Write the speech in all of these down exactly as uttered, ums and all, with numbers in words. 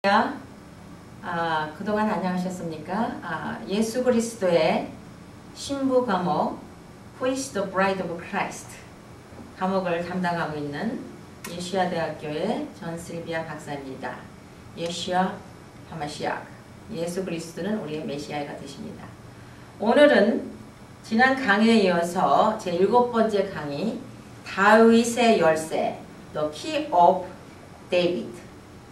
아, 그동안 안녕하셨습니까? 아, 예수 그리스도의 신부 과목 Who is the Bride of Christ 과목을 담당하고 있는 예시아 대학교의 전슬비아 박사입니다. 예시아 하마시아 예수 그리스도는 우리의 메시아가 되십니다. 오늘은 지난 강의에 이어서 제 일곱 번째 강의 다윗의 열쇠 The Key of David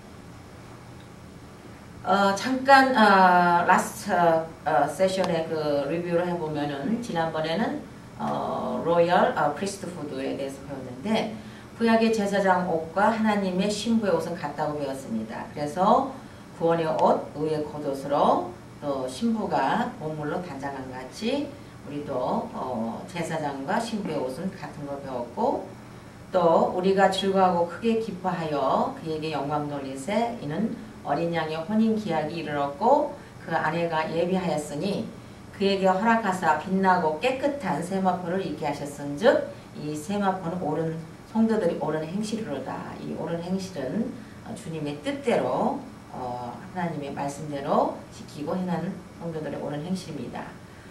어, 잠깐 어, 라스트 어, 세션의 그 리뷰를 해보면은 지난번에는 어, 로열 어, 프리스트후드에 대해서 배웠는데 구약의 제사장 옷과 하나님의 신부의 옷은 같다고 배웠습니다. 그래서 구원의 옷, 의의 겉옷으로 또 신부가 보물로 단장한 같이 우리도 어, 제사장과 신부의 옷은 같은 걸 배웠고 또 우리가 즐거워하고 크게 기뻐하여 그에게 영광 돌리세 이는 어린 양의 혼인 기약이 이르렀고 그 아내가 예비하였으니 그에게 허락하사 빛나고 깨끗한 세마포를 입게 하셨은즉 이 세마포는 옳은 성도들이 옳은 행실이로다. 이 옳은 행실은 주님의 뜻대로 어, 하나님의 말씀대로 지키고 행하는 성도들의 옳은 행실입니다.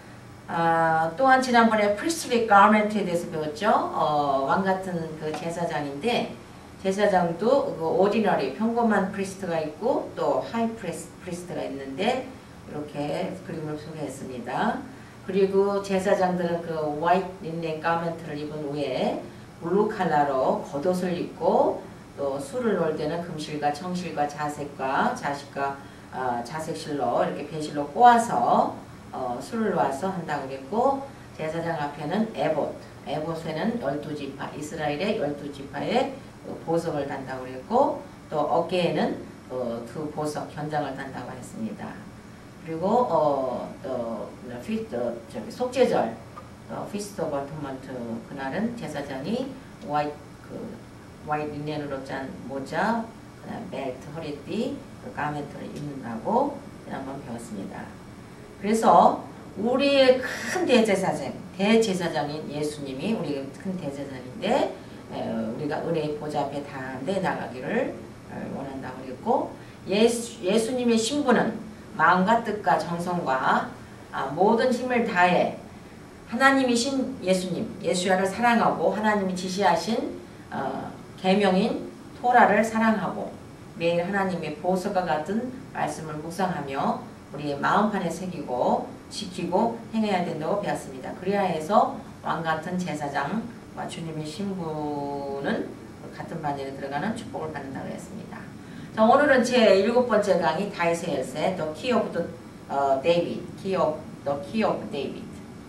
아, 또한 지난번에 priestly garment에 대해서 배웠죠. 어, 왕 같은 그 제사장인데 제사장도 그 ordinary 평범한 프리스트가 있고 또 하이 프리스트가 있는데 이렇게 그림을 소개했습니다. 그리고 제사장들은 그 화이트 린넨 가멘트를 입은 후에 블루 칼라로 겉옷을 입고 또 술을 놓을 때는 금실과 청실과 자색과 자식과 어, 자색실로 이렇게 배실로 꼬아서 어, 술을 놓아서 한다고 그랬고 제사장 앞에는 에봇, 에봇에는 열두 지파, 이스라엘의 열두 지파의 보석을 단다고 그랬고 또 어깨에는 어, 두 보석 견장을 단다고 했습니다. 그리고 어, 또 피스트 저기 속죄절 피스트 오브 어토먼트 그날은 제사장이 화이트 그 화이트 린넨으로 짠 모자, 그다음 벨트 허리띠, 그 가멘트를 입는다고 한번 배웠습니다. 그래서 우리의 큰 대제사장, 대제사장인 예수님이 우리의 큰 대제사장인데 우리가 은혜의 보좌 앞에 다 내나가기를 원한다고 그랬고 예수, 예수님의 신부는 마음과 뜻과 정성과 모든 힘을 다해 하나님이신 예수님, 예수야를 사랑하고 하나님이 지시하신 어, 계명인 토라를 사랑하고 매일 하나님의 보석과 같은 말씀을 묵상하며 우리의 마음판에 새기고 지키고 행해야 된다고 배웠습니다. 그래야 해서 왕같은 제사장 주님의 신부는 같은 반열에 들어가는 축복을 받는다고 했습니다. 자, 오늘은 제 일곱 번째 강의 다윗의 열쇠 The Key of the, uh, David Key of, The Key of David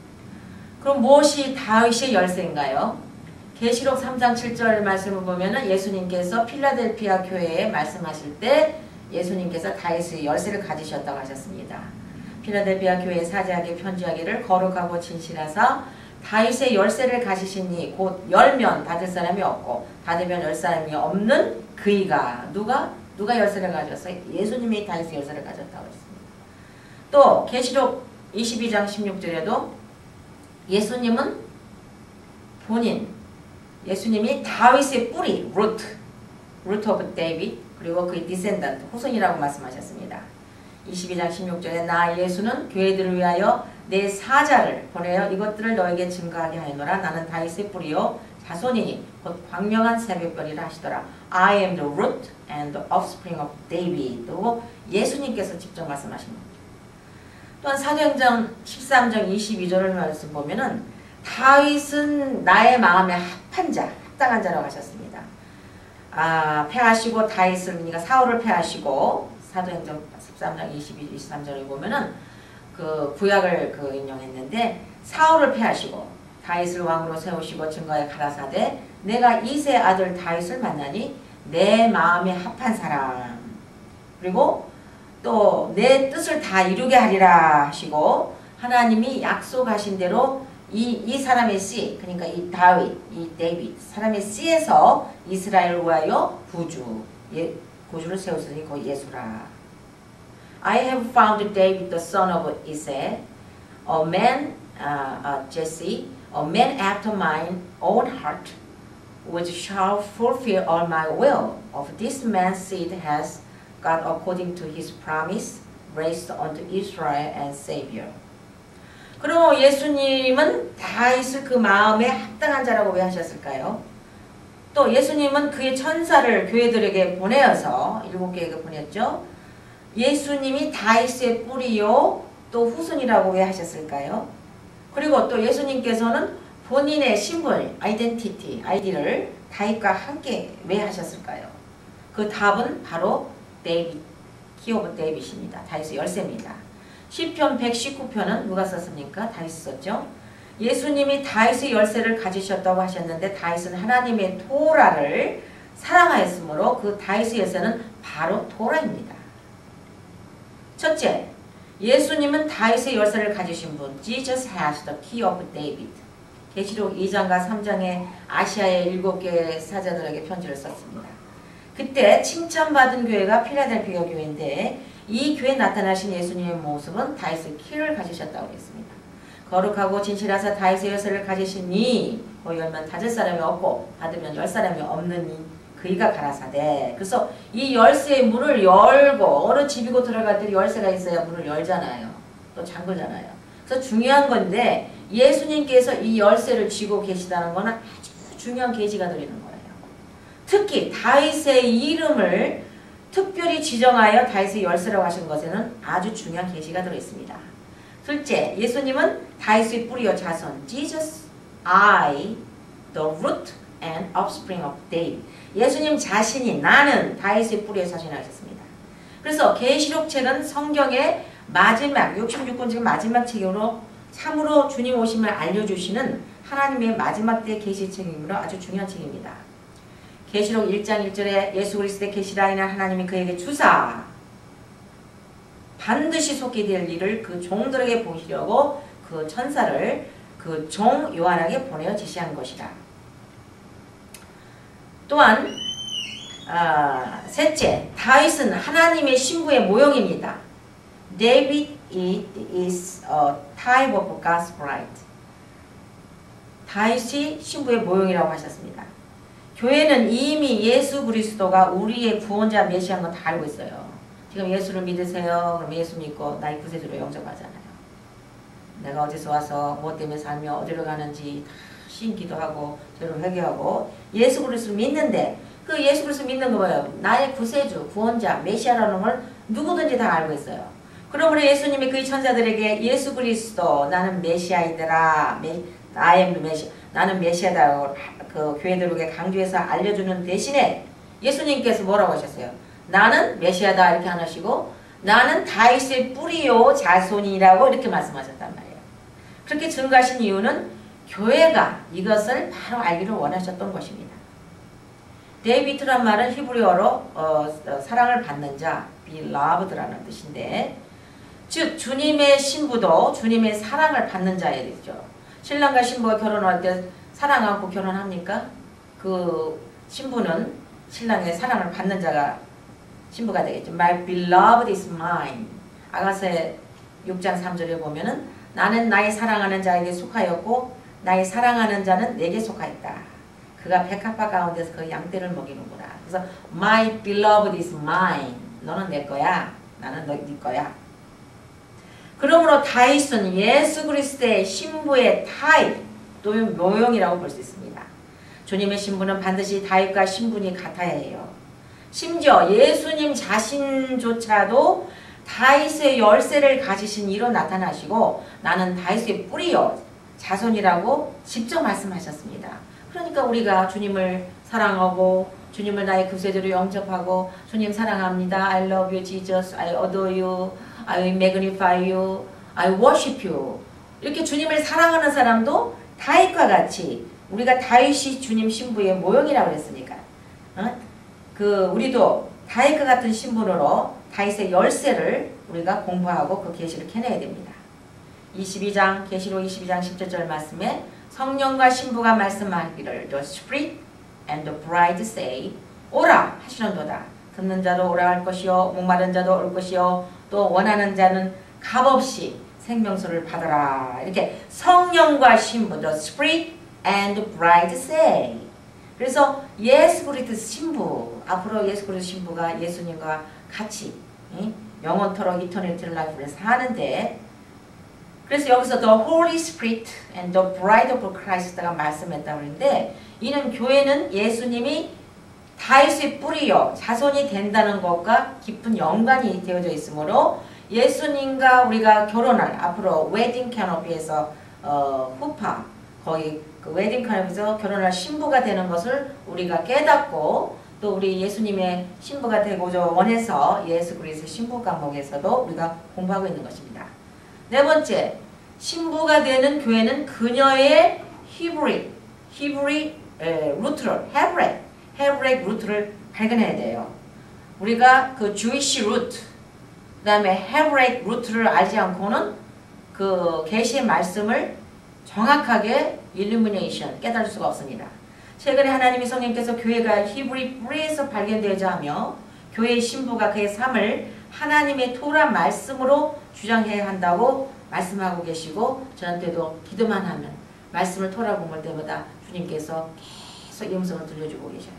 그럼 무엇이 다윗의 열쇠인가요? 계시록 삼 장 칠 절 말씀을 보면 예수님께서 필라델피아 교회에 말씀하실 때 예수님께서 다윗의 열쇠를 가지셨다고 하셨습니다. 필라델피아 교회에 사제하게 편지하기를 거룩하고 진실하사 다윗의 열쇠를 가지시니 곧 열면 닫을 사람이 없고 닫으면 열 사람이 없는 그이가 누가? 누가 열쇠를 가졌어요? 예수님이 다윗의 열쇠를 가졌다고 했습니다. 또 계시록 이십이 장 십육 절에도 예수님은 본인 예수님이 다윗의 뿌리 root, root of David 그리고 그의 descendant 후손이라고 말씀하셨습니다. 이십이 장 십육 절에 나 예수는 교회들을 위하여 내 사자를 보내어 이것들을 너에게 증거하게 하노라. 나는 다윗의 뿌리요 자손이니 곧 광명한 새벽별이라 하시더라. I am the root and the offspring of David. 또 예수님께서 직접 말씀하신 겁니다. 또한 사도행전 십삼 장 이십이 절을 말씀 보면은 다윗은 나의 마음에 합한 자, 합당한 자라고 하셨습니다. 아, 패하시고 다윗을 그러니까 사울을 패하시고 사도행전 십삼 장 이십이, 이십삼 절을 보면은 그 구약을 그 인용했는데 사울을 패하시고 다윗을 왕으로 세우시고 증거에 가라사대 내가 이세 아들 다윗을 만나니 내 마음에 합한 사람 그리고 또 내 뜻을 다 이루게 하리라 하시고 하나님이 약속하신 대로 이, 이 사람의 씨 그러니까 이 다윗, 이 데이빗 사람의 씨에서 이스라엘을 위하여 구주 예, 구주를 세우시니 그 예수라. I have found David the son of Isai, a man, uh, uh, Jesse, a man after mine own heart, which shall fulfill all my will. Of this man's seed has God according to His promise raised unto Israel and Savior. 그럼 예수님은 다윗을 그 마음에 합당한 자라고 왜 하셨을까요? 또 예수님은 그의 천사를 교회들에게 보내어서 일곱 개에게 보냈죠. 예수님이 다윗의 뿌리요 또 후손이라고 왜 하셨을까요? 그리고 또 예수님께서는 본인의 신분, 아이덴티티, 아이디를 다윗과 함께 왜 하셨을까요? 그 답은 바로 데이빗, 키 오브 데이빗입니다. 다윗의 열쇠입니다. 시편 백십구 편은 누가 썼습니까? 다윗이 썼죠. 예수님이 다윗의 열쇠를 가지셨다고 하셨는데 다윗은 하나님의 토라를 사랑하였으므로 그 다윗의 열쇠는 바로 토라입니다. 첫째, 예수님은 다윗의 열쇠를 가지신 분, Jesus has the key of David. 계시록 이 장과 삼 장에 아시아의 일곱 개의 사자들에게 편지를 썼습니다. 그때 칭찬받은 교회가 필라델피아 교회인데 이 교회에 나타나신 예수님의 모습은 다윗의 키를 가지셨다고 했습니다. 거룩하고 진실하사 다윗의 열쇠를 가지시니 뭐 열면 닫을 사람이 없고 닫으면 열 사람이 없느니 그이가 가라사대. 그래서 이 열쇠의 문을 열고 어느 집이고 들어갈 때 열쇠가 있어야 문을 열잖아요. 또 잠그잖아요. 그래서 중요한 건데 예수님께서 이 열쇠를 쥐고 계시다는 것은 아주 중요한 계시가 드리는 거예요. 특히 다윗의 이름을 특별히 지정하여 다윗의 열쇠라고 하신 것에는 아주 중요한 계시가 들어있습니다. 둘째, 예수님은 다윗의 뿌리요 자손, Jesus, I, the root and offspring of David. 예수님 자신이 나는 다윗의 뿌리의 자손이라고 하셨습니다. 그래서 계시록 책은 성경의 마지막, 육십육 권 중 마지막 책으로 참으로 주님 오심을 알려주시는 하나님의 마지막 때 계시책이므로 아주 중요한 책입니다. 계시록 일 장 일 절에 예수 그리스도의 계시라 이는 하나님이 그에게 주사 반드시 속게 될 일을 그 종들에게 보시려고 그 천사를 그 종 요한에게 보내어 지시한 것이다. 또한 아, 셋째, 다윗은 하나님의 신부의 모형입니다. David is a type of God's bride. 다윗이 신부의 모형이라고 하셨습니다. 교회는 이미 예수 그리스도가 우리의 구원자 메시아인 건 다 알고 있어요. 지금 예수를 믿으세요. 그럼 예수 믿고 나의 구세주로 영접하잖아요. 내가 어디서 와서 무엇 때문에 살며 어디로 가는지 다 신기도 하고 죄를 회개하고 예수 그리스도를 믿는데 그 예수 그리스도 믿는 거 뭐예요? 나의 구세주, 구원자, 메시아라는 걸 누구든지 다 알고 있어요. 그러므로 예수님이 그 천사들에게 예수 그리스도 나는 메시아이더라. I am the 메시아. 나는 메시아다라고 그 교회들에게 강조해서 알려주는 대신에 예수님께서 뭐라고 하셨어요? 나는 메시아다 이렇게 안 하시고 나는 다윗의 뿌리요 자손이라고 이렇게 말씀하셨단 말이에요. 그렇게 증거하신 이유는 교회가 이것을 바로 알기를 원하셨던 것입니다. 데이비드란 말은 히브리어로 어, 어, 사랑을 받는 자, beloved라는 뜻인데 즉 주님의 신부도 주님의 사랑을 받는 자에 되죠. 신랑과 신부가 결혼할 때 사랑 않고 결혼합니까? 그 신부는 신랑의 사랑을 받는 자가 신부가 되겠죠. My beloved is mine. 아가서의 육 장 삼 절에 보면은 나는 나의 사랑하는 자에게 속하였고 나의 사랑하는 자는 내게 속하였다. 그가 백합화 가운데서 그 양떼를 먹이는구나. 그래서 My beloved is mine. 너는 내 거야. 나는 너, 네 거야. 그러므로 다윗은 예수 그리스도의 신부의 타입 또는 모형이라고 볼 수 있습니다. 주님의 신부는 반드시 다윗과 신분이 같아야 해요. 심지어 예수님 자신조차도 다윗의 열쇠를 가지신 이로 나타나시고 나는 다윗의 뿌리요 자손이라고 직접 말씀하셨습니다. 그러니까 우리가 주님을 사랑하고 주님을 나의 구세주로 영접하고 주님 사랑합니다. I love you Jesus. I adore you. I magnify you. I worship you. 이렇게 주님을 사랑하는 사람도 다윗과 같이 우리가 다윗이 주님 신부의 모형이라고 했으니까 어? 그 우리도 다윗과 같은 신분으로 다윗의 열쇠를 우리가 공부하고 그 계시를 캐내야 됩니다. 이십이 장 계시록 이십이 장 십칠 절 말씀에 성령과 신부가 말씀하기를 The Spirit and the bride say 오라 하시는도다. 듣는 자도 오라 할 것이요 목마른 자도 올 것이요 또 원하는 자는 값없이 생명수를 받아라. 이렇게 성령과 신부 The Spirit and the bride say. 그래서 예수 그리스도 신부 앞으로 예수 그리스도 신부가 예수님과 같이 응? 영원토록 이터널 라이프를 사는데, 그래서 여기서 the Holy Spirit and the Bride of Christ가 말씀했다고 하는데, 이는 교회는 예수님이 다윗의 뿌리요 자손이 된다는 것과 깊은 연관이 되어져 있으므로 예수님과 우리가 결혼할 앞으로 웨딩 캐노피에서 어, 후파 거기 그 웨딩 캐노피에서 결혼할 신부가 되는 것을 우리가 깨닫고, 또 우리 예수님의 신부가 되고자 원해서 예수 그리스도의 신부 과목에서도 우리가 공부하고 있는 것입니다. 네 번째, 신부가 되는 교회는 그녀의 히브리 히브리 에, 루트를 헤브렉 헤브렉 루트를 발견해야 돼요. 우리가 그 주이시 루트 그 다음에 헤브렉 루트를 알지 않고는 그 계시의 말씀을 정확하게 일루미네이션 깨달을 수가 없습니다. 최근에 하나님의 성령께서 교회가 히브리 뿌리에서 발견되어야 하며 교회의 신부가 그의 삶을 하나님의 토라 말씀으로 주장해야 한다고 말씀하고 계시고, 저한테도 기도만 하면 말씀을 토라 공부할 때마다 주님께서 계속 이 음성을 들려주고 계셔요.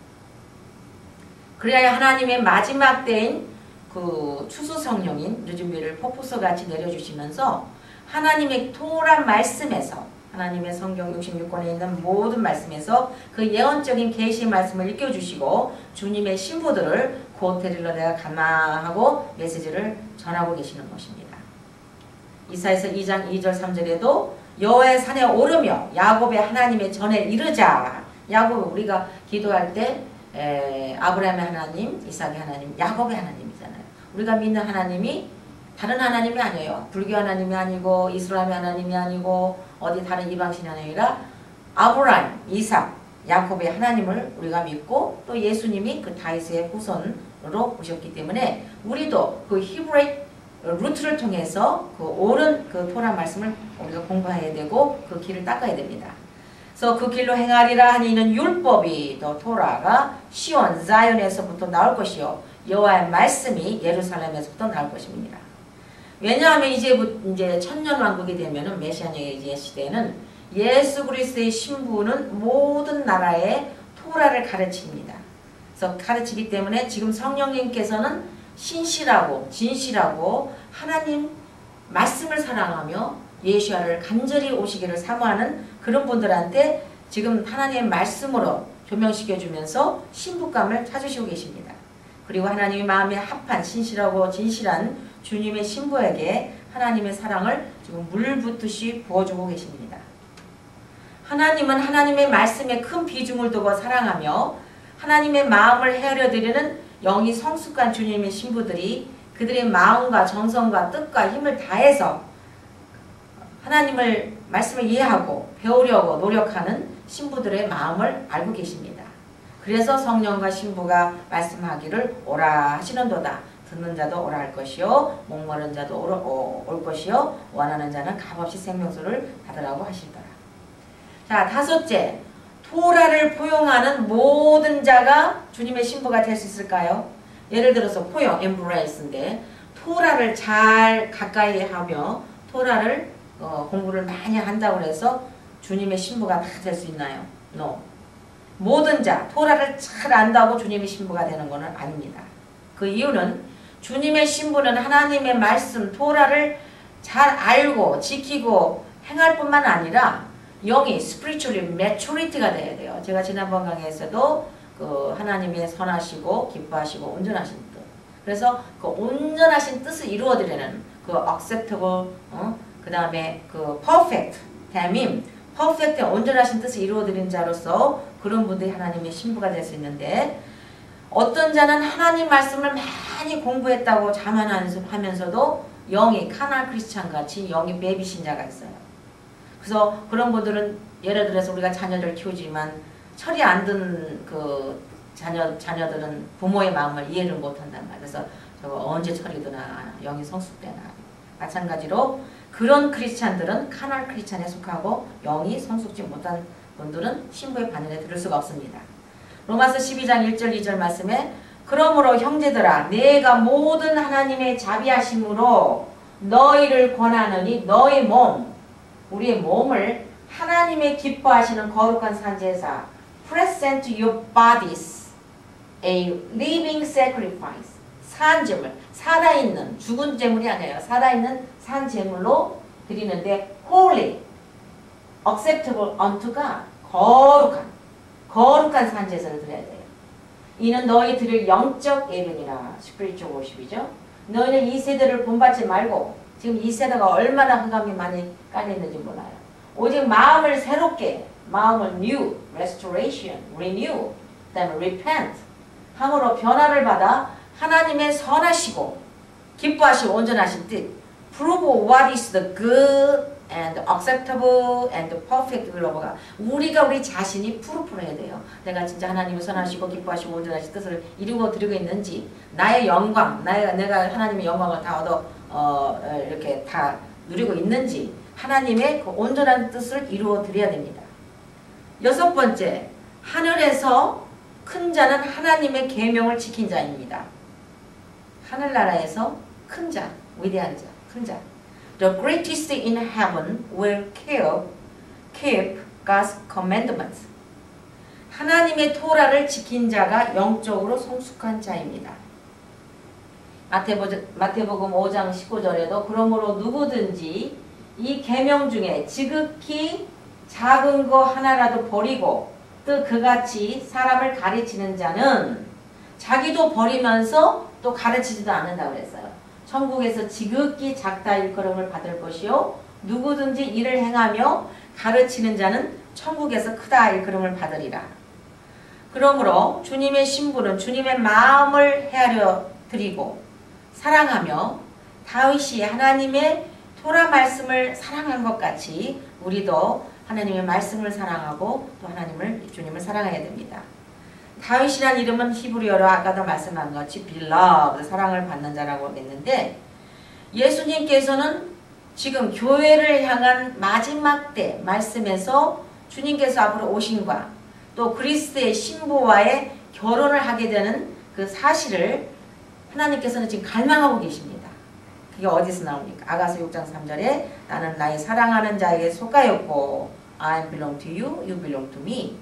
그래야 하나님의 마지막 때인 그 추수 성령인 늦은비를 폭포수 같이 내려주시면서 하나님의 토라 말씀에서, 하나님의 성경 육십육 권에 있는 모든 말씀에서 그 예언적인 계시의 말씀을 읽혀주시고 주님의 신부들을 곧 데리러 내가 가마 하고 메시지를 전하고 계시는 것입니다. 이사야서 이 장 이 절 삼 절에도 여호와의 산에 오르며 야곱의 하나님의 전에 이르자. 야곱, 우리가 기도할 때 에, 아브라함의 하나님, 이삭의 하나님, 야곱의 하나님이잖아요. 우리가 믿는 하나님이 다른 하나님이 아니에요. 불교 하나님이 아니고 이슬람의 하나님이 아니고 어디 다른 이방신이 아니라 아브라함, 이삭, 야곱의 하나님을 우리가 믿고, 또 예수님이 그 다윗의 후손으로 오셨기 때문에 우리도 그 히브리 루트를 통해서 그 옳은 그 토라 말씀을 우리가 공부해야 되고 그 길을 닦아야 됩니다. 그래서 그 길로 행하리라 하니 이는 율법이 더 토라가 시온 자연에서부터 나올 것이요 여호와의 말씀이 예루살렘에서부터 나올 것입니다. 왜냐하면 이제 이제 천년 왕국이 되면은 메시아의 시대에는 예수 그리스도의 신부는 모든 나라의 토라를 가르칩니다. 그래서 가르치기 때문에 지금 성령님께서는 신실하고 진실하고 하나님 말씀을 사랑하며 예수야를 간절히 오시기를 사모하는 그런 분들한테 지금 하나님의 말씀으로 조명시켜주면서 신부감을 찾으시고 계십니다. 그리고 하나님의 마음에 합한 신실하고 진실한 주님의 신부에게 하나님의 사랑을 지금 물 붓듯이 부어주고 계십니다. 하나님은 하나님의 말씀에 큰 비중을 두고 사랑하며 하나님의 마음을 헤아려드리는 영이 성숙한 주님의 신부들이 그들의 마음과 정성과 뜻과 힘을 다해서 하나님을 말씀을 이해하고 배우려고 노력하는 신부들의 마음을 알고 계십니다. 그래서 성령과 신부가 말씀하기를 오라 하시는도다. 듣는 자도 오라 할 것이요 목마른 자도 오라, 오, 올 것이요 원하는 자는 값없이 생명수를 받으라고 하시더라. 자, 다섯째, 토라를 포용하는 모든 자가 주님의 신부가 될 수 있을까요? 예를 들어서 포용, embrace인데 토라를 잘 가까이 하며 토라를 어, 공부를 많이 한다고 해서 주님의 신부가 다 될 수 있나요? No. 모든 자, 토라를 잘 안다고 주님의 신부가 되는 것은 아닙니다. 그 이유는 주님의 신부는 하나님의 말씀, 토라를 잘 알고 지키고 행할 뿐만 아니라 영이 spiritually maturity가 돼야 돼요. 제가 지난번 강의에서도 그 하나님의 선하시고 기뻐하시고 온전하신 뜻. 그래서 그 온전하신 뜻을 이루어드리는 그 acceptable, 어? 그 다음에 그 perfect, 대민, perfect, 온전하신 뜻을 이루어드리는 자로서 그런 분들이 하나님의 신부가 될 수 있는데, 어떤 자는 하나님 말씀을 많이 공부했다고 자만하면서도 영이 카날 크리스찬 같이 영이 베이비 신자가 있어요. 그래서 그런 분들은 예를 들어서 우리가 자녀를 키우지만 철이 안 든 그 자녀, 자녀들은 부모의 마음을 이해를 못한단 말이에요. 그래서 저거 언제 철이 드나 영이 성숙되나. 마찬가지로 그런 크리스찬들은 카날 크리스찬에 속하고 영이 성숙지 못한 분들은 신부의 반열에 들을 수가 없습니다. 로마서 십이 장 일 절 이 절 말씀에 그러므로 형제들아 내가 모든 하나님의 자비하심으로 너희를 권하느니 너희 몸, 우리의 몸을 하나님의 기뻐하시는 거룩한 산제사 present your bodies a living sacrifice 산 제물, 살아있는 죽은 제물이 아니에요. 살아있는 산 제물로 드리는데 holy, acceptable unto God, 거룩한 거룩한 산 제사를 드려야 돼요. 이는 너희 드릴 영적 예배니라. spiritual worship이죠. 너희는 이 세대를 본받지 말고, 지금 이 세대가 얼마나 흑암이 많이 깔려있는지 몰라요. 오직 마음을 새롭게, 마음을 new, restoration, renew, 그 다음에 repent 함으로 변화를 받아 하나님의 선하시고 기뻐하시고 온전하신 뜻, prove what is the good and acceptable and perfect will of God. 우리가 우리 자신이 프루프를 해야 돼요. 내가 진짜 하나님의 선하시고 기뻐하시고 온전하신 뜻을 이루고 드리고 있는지, 나의 영광, 나의, 내가 하나님의 영광을 다 얻어 어, 이렇게 다 누리고 있는지 하나님의 그 온전한 뜻을 이루어 드려야 됩니다. 여섯 번째, 하늘에서 큰 자는 하나님의 계명을 지킨 자입니다. 하늘나라에서 큰 자, 위대한 자, 큰 자. The greatest in heaven will keep, keep God's commandments. 하나님의 토라를 지킨 자가 영적으로 성숙한 자입니다. 마태복음, 마태복음 오 장 십구 절에도 그러므로 누구든지 이 계명 중에 지극히 작은 거 하나라도 버리고 또 그같이 사람을 가르치는 자는 자기도 버리면서 또 가르치지도 않는다고 그랬어요. 천국에서 지극히 작다 일컬음을 받을 것이요 누구든지 이를 행하며 가르치는 자는 천국에서 크다 일컬음을 받으리라. 그러므로 주님의 신부는 주님의 마음을 헤아려 드리고 사랑하며 다윗이 하나님의 토라 말씀을 사랑한 것 같이 우리도 하나님의 말씀을 사랑하고 또 하나님을 주님을 사랑해야 됩니다. 다윗이란 이름은 히브리어로 아까도 말씀한 것이 beloved, 사랑을 받는 자라고 하겠는데, 예수님께서는 지금 교회를 향한 마지막 때 말씀에서 주님께서 앞으로 오심과 또 그리스도의 신부와의 결혼을 하게 되는 그 사실을 하나님께서는 지금 갈망하고 계십니다. 그게 어디서 나옵니까? 아가서 육 장 삼 절에 나는 나의 사랑하는 자에게 속하였고 I belong to you, you belong to me.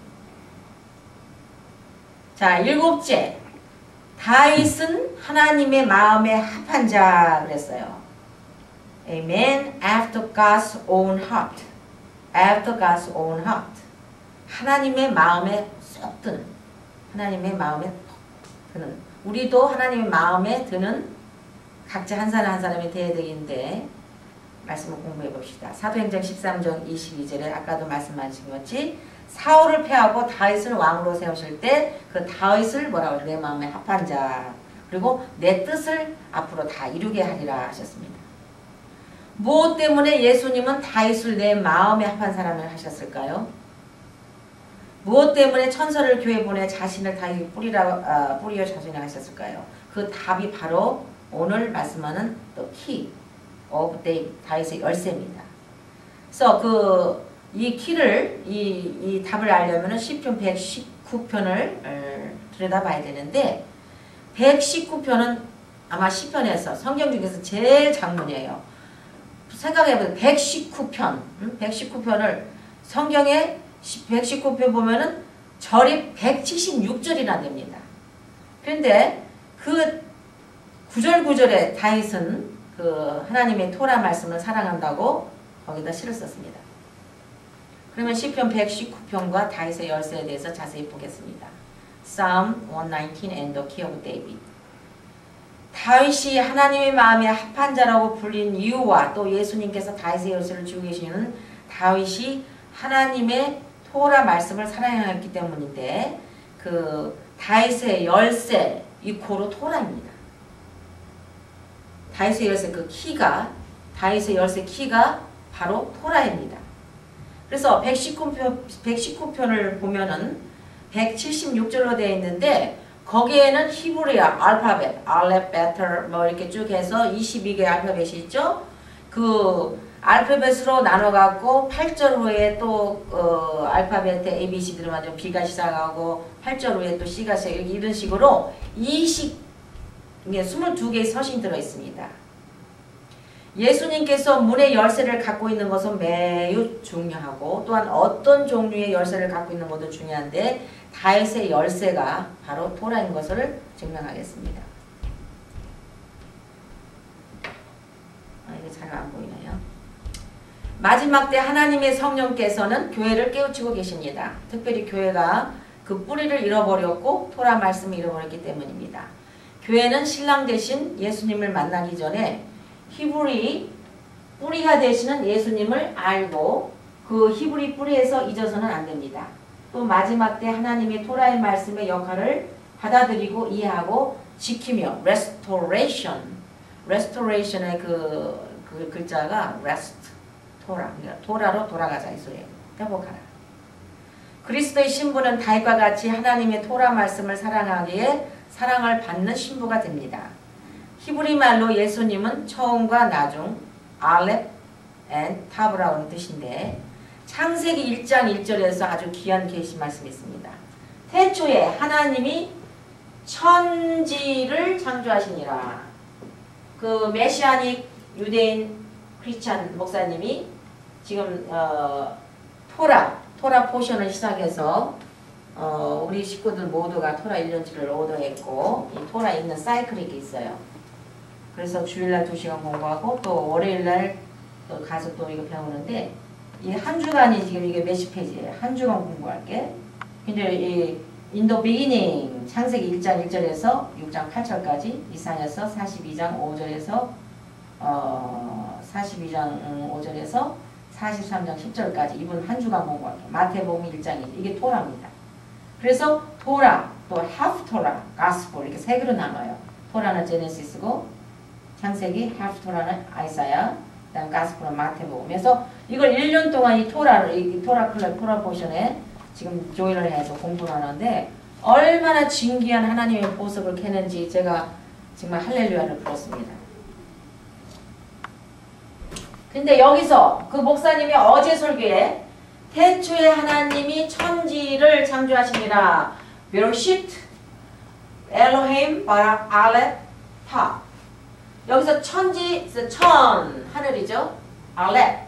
자, 일곱째, 다윗은 하나님의 마음에 합한 자 그랬어요. A man after God's own heart. After God's own heart. 하나님의 마음에 쏙 드는, 하나님의 마음에 드는, 우리도 하나님의 마음에 드는 각자 한 사람 한 사람이 되어야 되는데 말씀을 공부해 봅시다. 사도행전 십삼 장 이십이 절에 아까도 말씀하신 것이 사울을 패하고 다윗을 왕으로 세우실 때 그 다윗을 뭐라고 내 마음에 합한 자, 그리고 내 뜻을 앞으로 다 이루게 하리라 하셨습니다. 무엇 때문에 예수님은 다윗을 내 마음에 합한 사람을 하셨을까요? 무엇 때문에 천사를 교회 보내 자신을 다윗 뿌리라, 아, 뿌리어 자신을 하셨을까요? 그 답이 바로 오늘 말씀하는 the key of David, 다윗의 열쇠입니다. 그래서 그 이 키를 이, 이 답을 알려면은 시편 백십구 편을 어, 들여다봐야 되는데, 백십구 편은 아마 시편에서 성경 중에서 제일 장문이에요. 생각해보세요. 백십구 편, 음? 백십구 편을 성경에 백십구 편 보면은 절이 백칠십육 절이나 됩니다. 그런데 그 구절 구절에 다윗은 그 하나님의 토라 말씀을 사랑한다고 거기다 시를 썼습니다. 그러면 시편 백십구 편과 다윗의 열쇠에 대해서 자세히 보겠습니다. Psalm 백십구 and the Key of David. 다윗이 하나님의 마음에 합한 자라고 불린 이유와 또 예수님께서 다윗의 열쇠를 쥐고 계시는 다윗이 하나님의 토라 말씀을 사랑했기 때문인데, 그 다윗의 열쇠 이코로 토라입니다. 다윗의 열쇠 그 키가, 다윗의 열쇠 키가 바로 토라입니다. 그래서 백십구 편, 백십구 편을 보면은 백칠십육 절로 되어 있는데, 거기에는 히브리어 알파벳, 알렙, 베터 뭐 이렇게 쭉 해서 이십이 개의 알파벳이 있죠. 그 알파벳으로 나눠 갖고 팔 절 후에 또 어, 알파벳의 A, B, C 들어가면 B가 시작하고 팔 절 후에 또 C가 시작하고 이런 식으로 이십, 이십이 개의 서신이 들어 있습니다. 예수님께서 문의 열쇠를 갖고 있는 것은 매우 중요하고 또한 어떤 종류의 열쇠를 갖고 있는 것도 중요한데, 다윗의 열쇠가 바로 토라인 것을 증명하겠습니다. 잘 안 보이네요. 마지막 때 하나님의 성령께서는 교회를 깨우치고 계십니다. 특별히 교회가 그 뿌리를 잃어버렸고 토라 말씀을 잃어버렸기 때문입니다. 교회는 신랑 대신 예수님을 만나기 전에 히브리 뿌리가 되시는 예수님을 알고 그 히브리 뿌리에서 잊어서는 안 됩니다. 또 마지막 때 하나님의 토라의 말씀의 역할을 받아들이고 이해하고 지키며 restoration, restoration의 그, 그 글자가 rest, 토라, 그러니까 토라로 돌아가자 이 소리예요. 회복하라. 그리스도의 신부는 다윗과 같이 하나님의 토라 말씀을 사랑하기에 사랑을 받는 신부가 됩니다. 히브리 말로 예수님은 처음과 나중, 알렙 앤 타브라는 뜻인데 창세기 일 장 일 절에서 아주 귀한 계시 말씀이 있습니다. 태초에 하나님이 천지를 창조하시니라. 그 메시아닉 유대인 크리스찬 목사님이 지금 어, 토라, 토라 포션을 시작해서 어, 우리 식구들 모두가 토라 일 년치를 오더했고 이 토라 읽는 사이클이 있어요. 그래서 주일날 두 시간 공부하고 또 월요일날 또 가서 또 이거 배우는데 이 한 주간이 지금 이게 몇십 페이지예요. 한 주간 공부할게. 근데 이 In the beginning 창세기 일 장 일 절에서 육 장 팔 절까지 이사야서 사십이 장 오 절에서 어, 사십이 장 오 절에서 사십삼 장 십 절까지 이분 한 주간 공부할게. 마태복음 일 장 이 절 이게 토라입니다. 그래서 토라 또 하프토라, 가스폴 이렇게 세 개로 나눠요. 토라는 제네시스고 창세기, 하프토라는 아이사야, 그다음 가스폴은 마태복음. 그래서 이걸 일 년 동안 이 토라를 이 토라 클럽 토라 포션에 지금 조인을 해서 공부를 하는데 얼마나 진귀한 하나님의 보석을 캐는지 제가 정말 할렐루야를 불었습니다. 근데 여기서 그 목사님이 어제 설교에 태초에 하나님이 천지를 창조하시니라. 베르시트 엘로힘 바라 알렙 타. 여기서 천지, 천 하늘이죠. 알렙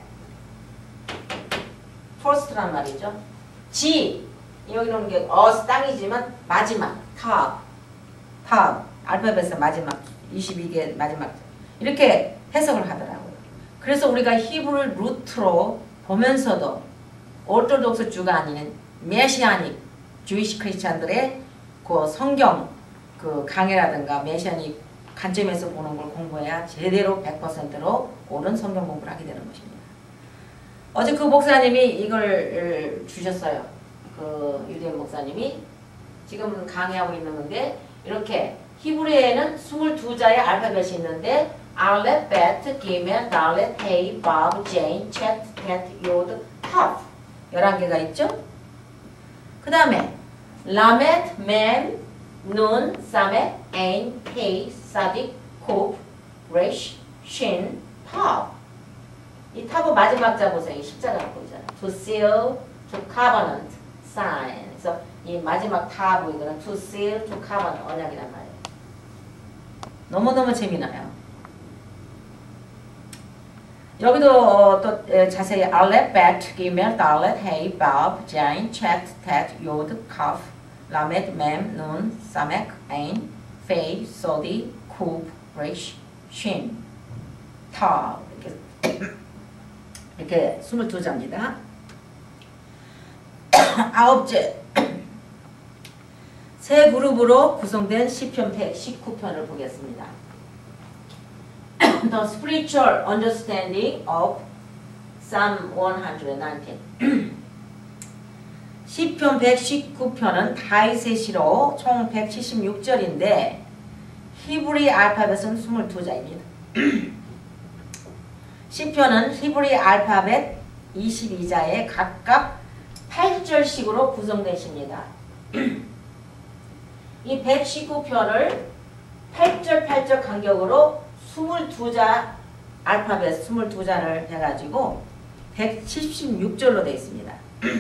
퍼스트란 말이죠. 지 여기는 게 어스 땅이지만 마지막 탑 탑 알파벳의 마지막 이십이 개 마지막 이렇게 해석을 하더라고요. 그래서 우리가 히브리 루트로 보면서도 오르토독스 주가 아닌 메시아닉 주이시 크리스찬들의 그 성경 그 강해라든가 메시아닉 관점에서 보는 걸 공부해야 제대로 백 퍼센트로 옳은 성경 공부를 하게 되는 것입니다. 어제 그 목사님이 이걸 주셨어요. 그 유대인 목사님이 지금 강의하고 있는 건데 이렇게 히브리에는 이십이 자의 알파벳이 있는데 알렙, 베트, 기멜, 달렛, 헤이, 바브, 제인, 쳇, 텟, 요드, 타프 열한 개가 있죠? 그 다음에 라멧, 멤, 눈, 사멧, 에인, 헤이, 사딕, 콥, 레쉬, 신, 타프 이 탑은 마지막 자 보세요. 이 십자가가 보이잖아요. To seal, to covenant, sign. 그래서 이 마지막 탑 보이거나 to seal, to covenant 언약이란 말이에요. 너무너무 재미나요. 여기도 어, 또 에, 자세히 알렙, 베트, 기멜, 달렛, 헤이, 바브, 제인, 쳇, 텟, 요드, 카프, 라멧, 멤, 눈, 사멕, 에인, 페이, 소디, 쿱, 레쉬, 신, 타 이렇게 이렇게 이십이 자입니다. 아홉째 세 그룹으로 구성된 시편 백십구 편을 보겠습니다. The spiritual understanding of Psalm 백십구. 시편 백십구 편은 다윗의 시로 총 백칠십육 절인데 히브리 알파벳은 이십이 자입니다. 시편은 히브리 알파벳 이십이 자에 각각 팔 절씩으로 구성되십니다. 이 백십구 편을 팔 절 팔 절 간격으로 이십이 자 알파벳 이십이 자를 해가지고 백칠십육 절로 되어 있습니다.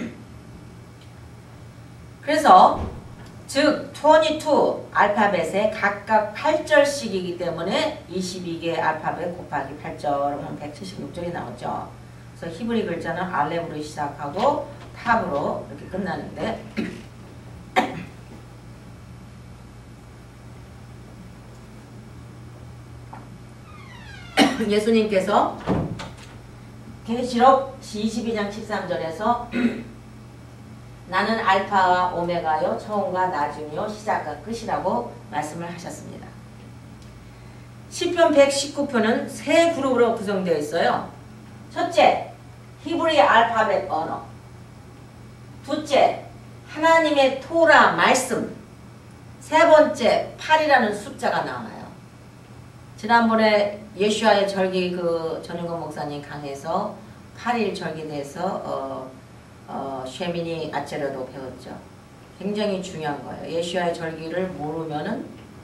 그래서 즉 이십이 알파벳에 각각 팔 절씩이기 때문에 이십이 개 알파벳 곱하기 팔 절은 백칠십육 절이 나오죠. 그래서 히브리 글자는 알렙으로 시작하고 탑으로 이렇게 끝나는데 예수님께서 계시록 이십이 장 십삼 절에서 나는 알파와 오메가요 처음과 나중이요 시작과 끝이라고 말씀을 하셨습니다. 시편 백십구 편은 세 그룹으로 구성되어 있어요. 첫째, 히브리 알파벳 언어. 둘째, 하나님의 토라 말씀. 세 번째, 팔이라는 숫자가 나와요. 지난번에 예수와의 절기 그 전윤건 목사님 강해서 팔 일 절기에 대해서 어, 어, 쉐미니 아체르도 배웠죠. 굉장히 중요한 거예요. 예수와의 절기를 모르면은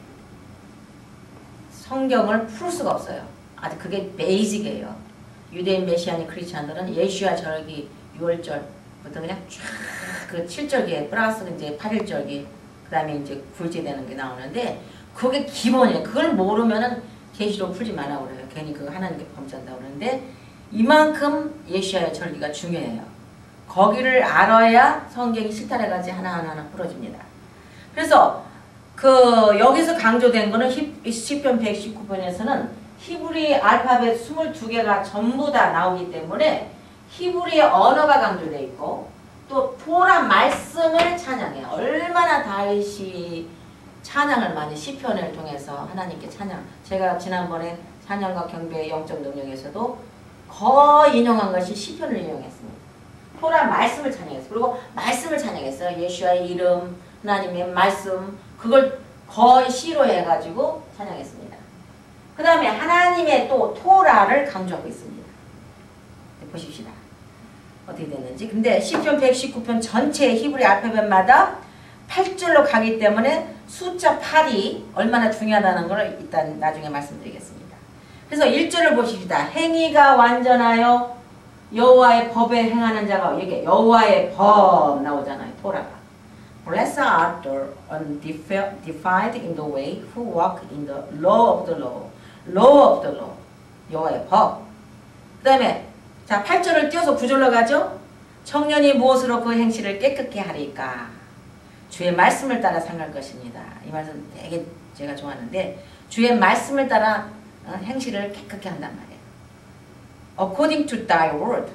성경을 풀 수가 없어요. 아주 그게 베이직이에요. 유대인 메시아닉 크리스찬들은 예수와 절기 유월절부터 그냥 쫙 그 칠 절기에 플러스 이제 팔 일 절기 그 다음에 이제 굴제되는 게 나오는데 그게 기본이에요. 그걸 모르면은 계시록 풀지 말라고 그래요. 괜히 그거 하나님께 범죄한다고 그러는데 이만큼 예수와의 절기가 중요해요. 거기를 알아야 성경이 실타래까지 하나하나 풀어집니다. 그래서 그 여기서 강조된 거는 시편 백십구 편에서는 히브리 알파벳 이십이 개가 전부 다 나오기 때문에 히브리의 언어가 강조되어 있고 또 토라 말씀을 찬양해요. 얼마나 다윗이 찬양을 많이 시편을 통해서 하나님께 찬양. 제가 지난번에 찬양과 경배의 영적 능력에서도 거의 인용한 것이 시편을 인용했습니다. 토라 말씀을 찬양했어요. 그리고 말씀을 찬양했어요. 예수와의 이름, 하나님의 말씀 그걸 거의 시로 해가지고 찬양했습니다. 그 다음에 하나님의 또 토라를 강조하고 있습니다. 네, 보십시다. 어떻게 됐는지. 근데 시편 백십구 편 전체 히브리 알파벳마다 팔 줄로 가기 때문에 숫자 팔이 얼마나 중요하다는 걸 일단 나중에 말씀드리겠습니다. 그래서 일 절을 보십시다. 행위가 완전하여 여호와의 법에 행하는 자가 이게 여호와의 법 나오잖아요. 토라가. Blessed are the undefied in the way who walk in the law of the law. law of the law. 여호와의 법. 그 다음에 자 팔 절을 띄워서 구 절로 가죠. 청년이 무엇으로 그 행실을 깨끗게 하리까. 주의 말씀을 따라 상할 것입니다. 이 말씀 되게 제가 좋아하는데 주의 말씀을 따라 행실을 깨끗게 한단 말이에요. According to thy word.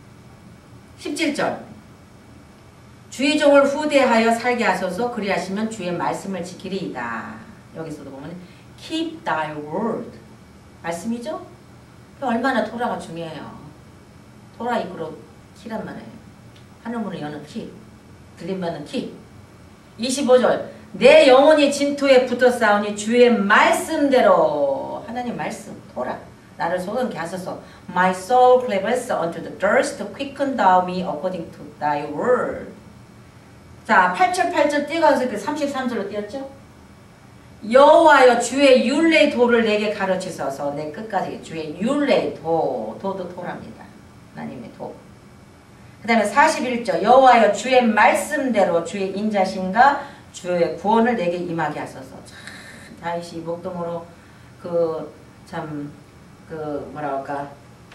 십칠 절. 주의 종을 후대하여 살게 하소서 그리하시면 주의 말씀을 지키리이다. 여기서도 보면 keep thy word. 말씀이죠? 얼마나 토라가 중요해요. 토라 이끄로 키란 말이에요. 하늘문을 여는 키. 들림받는 키. 이십오 절. 내 영혼이 진토에 붙어 싸우니 주의 말씀대로 하나님 말씀 토라 나를 소근케 하소서. My soul cleaveth unto the dust, quicken thou me according to thy word. 자, 팔 절 팔 절 띄어가서 삼십삼 절로 띄었죠? 여호와여 주의 율례의 도를 내게 가르치소서. 내 끝까지 주의 율례의 도, 도도 토랍니다. 하나님의 도. 그 다음에 사십일 절 여호와여 주의 말씀대로 주의 인자심과 주의 구원을 내게 임하게 하소서. 참 다윗이 목동으로 그 참 그 뭐라 할까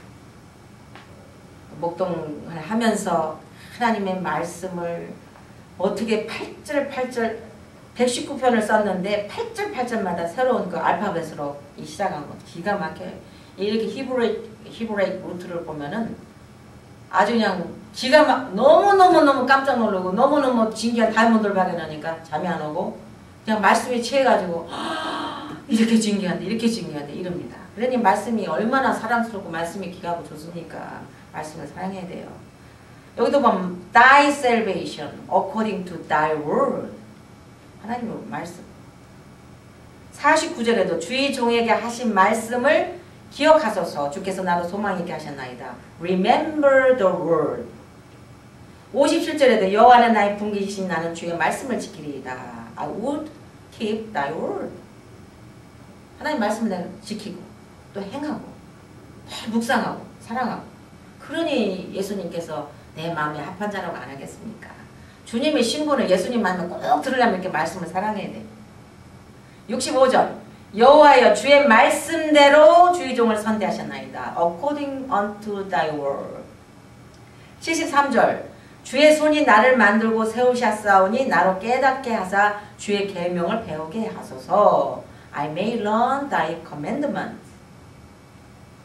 목동을 하면서 하나님의 말씀을 어떻게 팔 절 팔 절 백십구 편을 썼는데 팔 절 팔 절마다 새로운 그 알파벳으로 시작한 것 기가 막혀요. 이렇게 히브리 히브리 루트를 보면은 아주 그냥 기가 막 너무너무너무 깜짝 놀라고 너무너무 진기한 다이몬드를 발견하니까 잠이 안 오고 그냥 말씀에 취해가지고 이렇게 진기한데 이렇게 진기한데 이럽니다. 그러니 말씀이 얼마나 사랑스럽고 말씀이 귀하고 좋습니까? 말씀을 사랑해야 돼요. 여기도 보면 Thy salvation according to thy word. 하나님의 말씀. 사십구 절에도 주의 종에게 하신 말씀을 기억하소서. 주께서 나로 소망 있게 하셨나이다. Remember the word. 오십칠 절에도 여호와는 나의 분기이신 나는 주의 말씀을 지키리이다. I would keep thy word. 하나님 말씀을 내가 지키고 또 행하고 또 묵상하고 사랑하고 그러니 예수님께서 내 마음에 합한 자라고 안 하겠습니까? 주님의 신분을 예수님 만나면 꼭 들으려면 이렇게 말씀을 사랑해야 돼. 육십오 절 여호와여 주의 말씀대로 주의 종을 선대하셨나이다. According unto thy word. 칠십삼 절 주의 손이 나를 만들고 세우셨사오니 나로 깨닫게 하사 주의 계명을 배우게 하소서. I may learn thy commandments.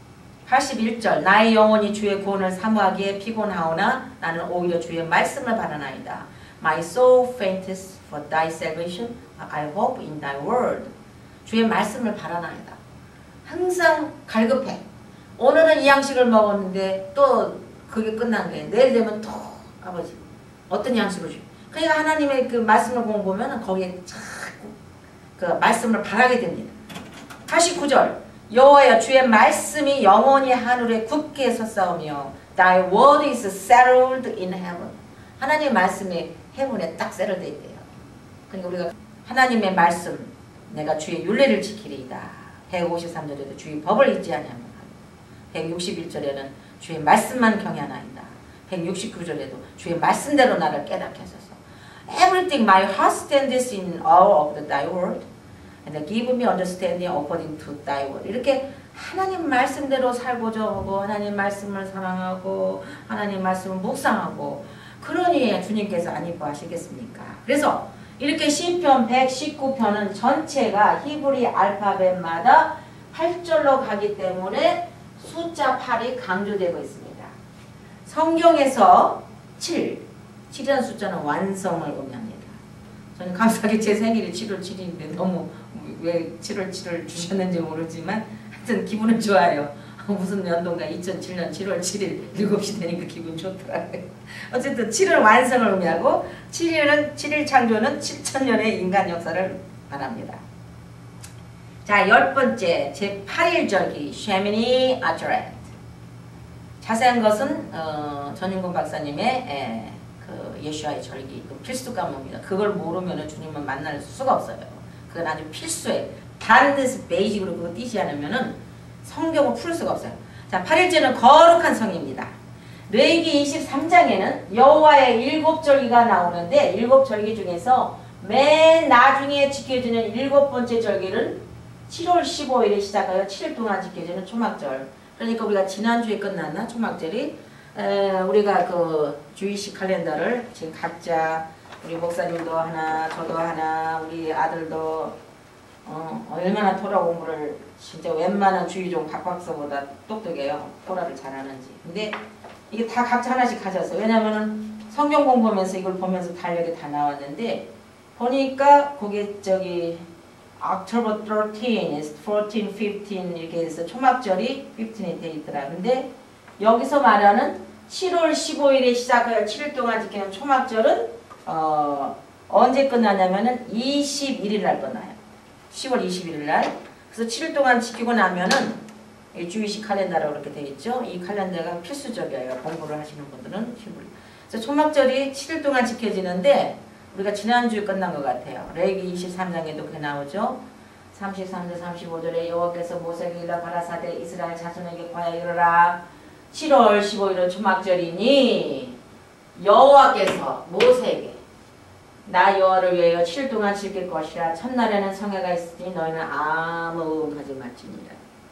팔십일 절 나의 영혼이 주의 구원을 사모하기에 피곤하오나 나는 오히려 주의 말씀을 바라나이다. My soul fainteth for thy salvation. I hope in thy word. 주의 말씀을 바라나이다. 항상 갈급해. 오늘은 이 양식을 먹었는데 또 그게 끝난 거예요. 내일 되면 또 아버지 어떤 양식을 줘. 그러니까 하나님의 그 말씀을 공부하면 거기에 자꾸 그 말씀을 바라게 됩니다. 팔십구 절 여호와여 주의 말씀이 영원히 하늘에 굳게 섰사오며 Thy word is settled in heaven. 하나님의 말씀이 헤븐에 딱 세련되어 있대요. 그러니까 우리가 하나님의 말씀 내가 주의 율례를 지키리이다. 백오십삼 절에도 주의 법을 잊지 아니하며 백육십일 절에는 주의 말씀만 경외하나이다. 백육십구 절에도 주의 말씀대로 나를 깨닫게 하소서. Everything my heart stands in awe of thy word and give me understanding according to thy word. 이렇게 하나님 말씀대로 살고자 하고 하나님 말씀을 사랑하고 하나님 말씀을 묵상하고 그러니 주님께서 안 이뻐하시겠습니까? 그래서 이렇게 시편 백십구 편은 전체가 히브리 알파벳마다 팔 절로 가기 때문에 숫자 팔이 강조되고 있습니다. 성경에서 칠, 칠이라는 숫자는 완성을 의미합니다. 저는 감사하게 제 생일이 칠월 칠일인데 너무 왜 칠월 칠을 주셨는지 모르지만 하여튼 기분은 좋아요. 무슨 연도인가 이천칠 년 칠월 칠일 일곱 시 되니까 기분 좋더라고요. 어쨌든 칠은 완성을 의미하고 칠일은 칠일 창조는 칠천 년의 인간 역사를 말합니다. 자, 열 번째 제팔 일 절기 쉐미니 아처렛. 자세한 것은 어, 전인권 박사님의 에, 그 예수와의 절기 그 필수 과목입니다. 그걸 모르면 주님은 만날 수가 없어요. 그건 아주 필수예요. 다른 데서 베이직으로 그거 띄지 않으면은 성경을 풀 수가 없어요. 자, 팔 일째는 거룩한 성입니다. 레위기 이십삼 장에는 여호와의 일곱 절기가 나오는데 일곱 절기 중에서 맨 나중에 지켜지는 일곱 번째 절기는 칠월 십오일에 시작하여 칠 일 동안 지켜지는 초막절. 그러니까 우리가 지난주에 끝났나 초막절이 에, 우리가 그 주일식 칼렌더를 지금 각자 우리 목사님도 하나 저도 하나 우리 아들도 어, 얼마나 토라 공부를 진짜 웬만한 주의종 박박사보다 똑똑해요. 토라를 잘하는지. 근데 이게 다 각자 하나씩 가졌어요. 왜냐면은 성경 공부하면서 이걸 보면서 달력이 다 나왔는데 보니까 그게 저기 October thirteenth, fourteen, fifteen 이렇게 해서 초막절이 십오이 돼 있더라. 근데 여기서 말하는 칠월 십오일에 시작하여 칠 일 동안 지키는 초막절은 어, 언제 끝나냐면은 이십일일 날 끝나요. 시월 이십일일 날. 그래서 칠 일 동안 지키고 나면은 주의식 칼렌더라고 그렇게 되어 있죠. 이 칼렌더가 필수적이에요. 공부를 하시는 분들은. 그래서 초막절이 칠 일 동안 지켜지는데 우리가 지난주에 끝난 것 같아요. 레위기 이십삼 장에도 그게 나오죠. 삼십삼 절 삼십오 절에 여호와께서 모세에게 일러 가라사대 이스라엘 자손에게 과여 이르라 칠월 십오일은 초막절이니 여호와께서 모세에게 나 여호와를 위하여 칠 일 동안 지킬 것이라 첫날에는 성회가 있으니 너희는 아무 의논하지 말지니라.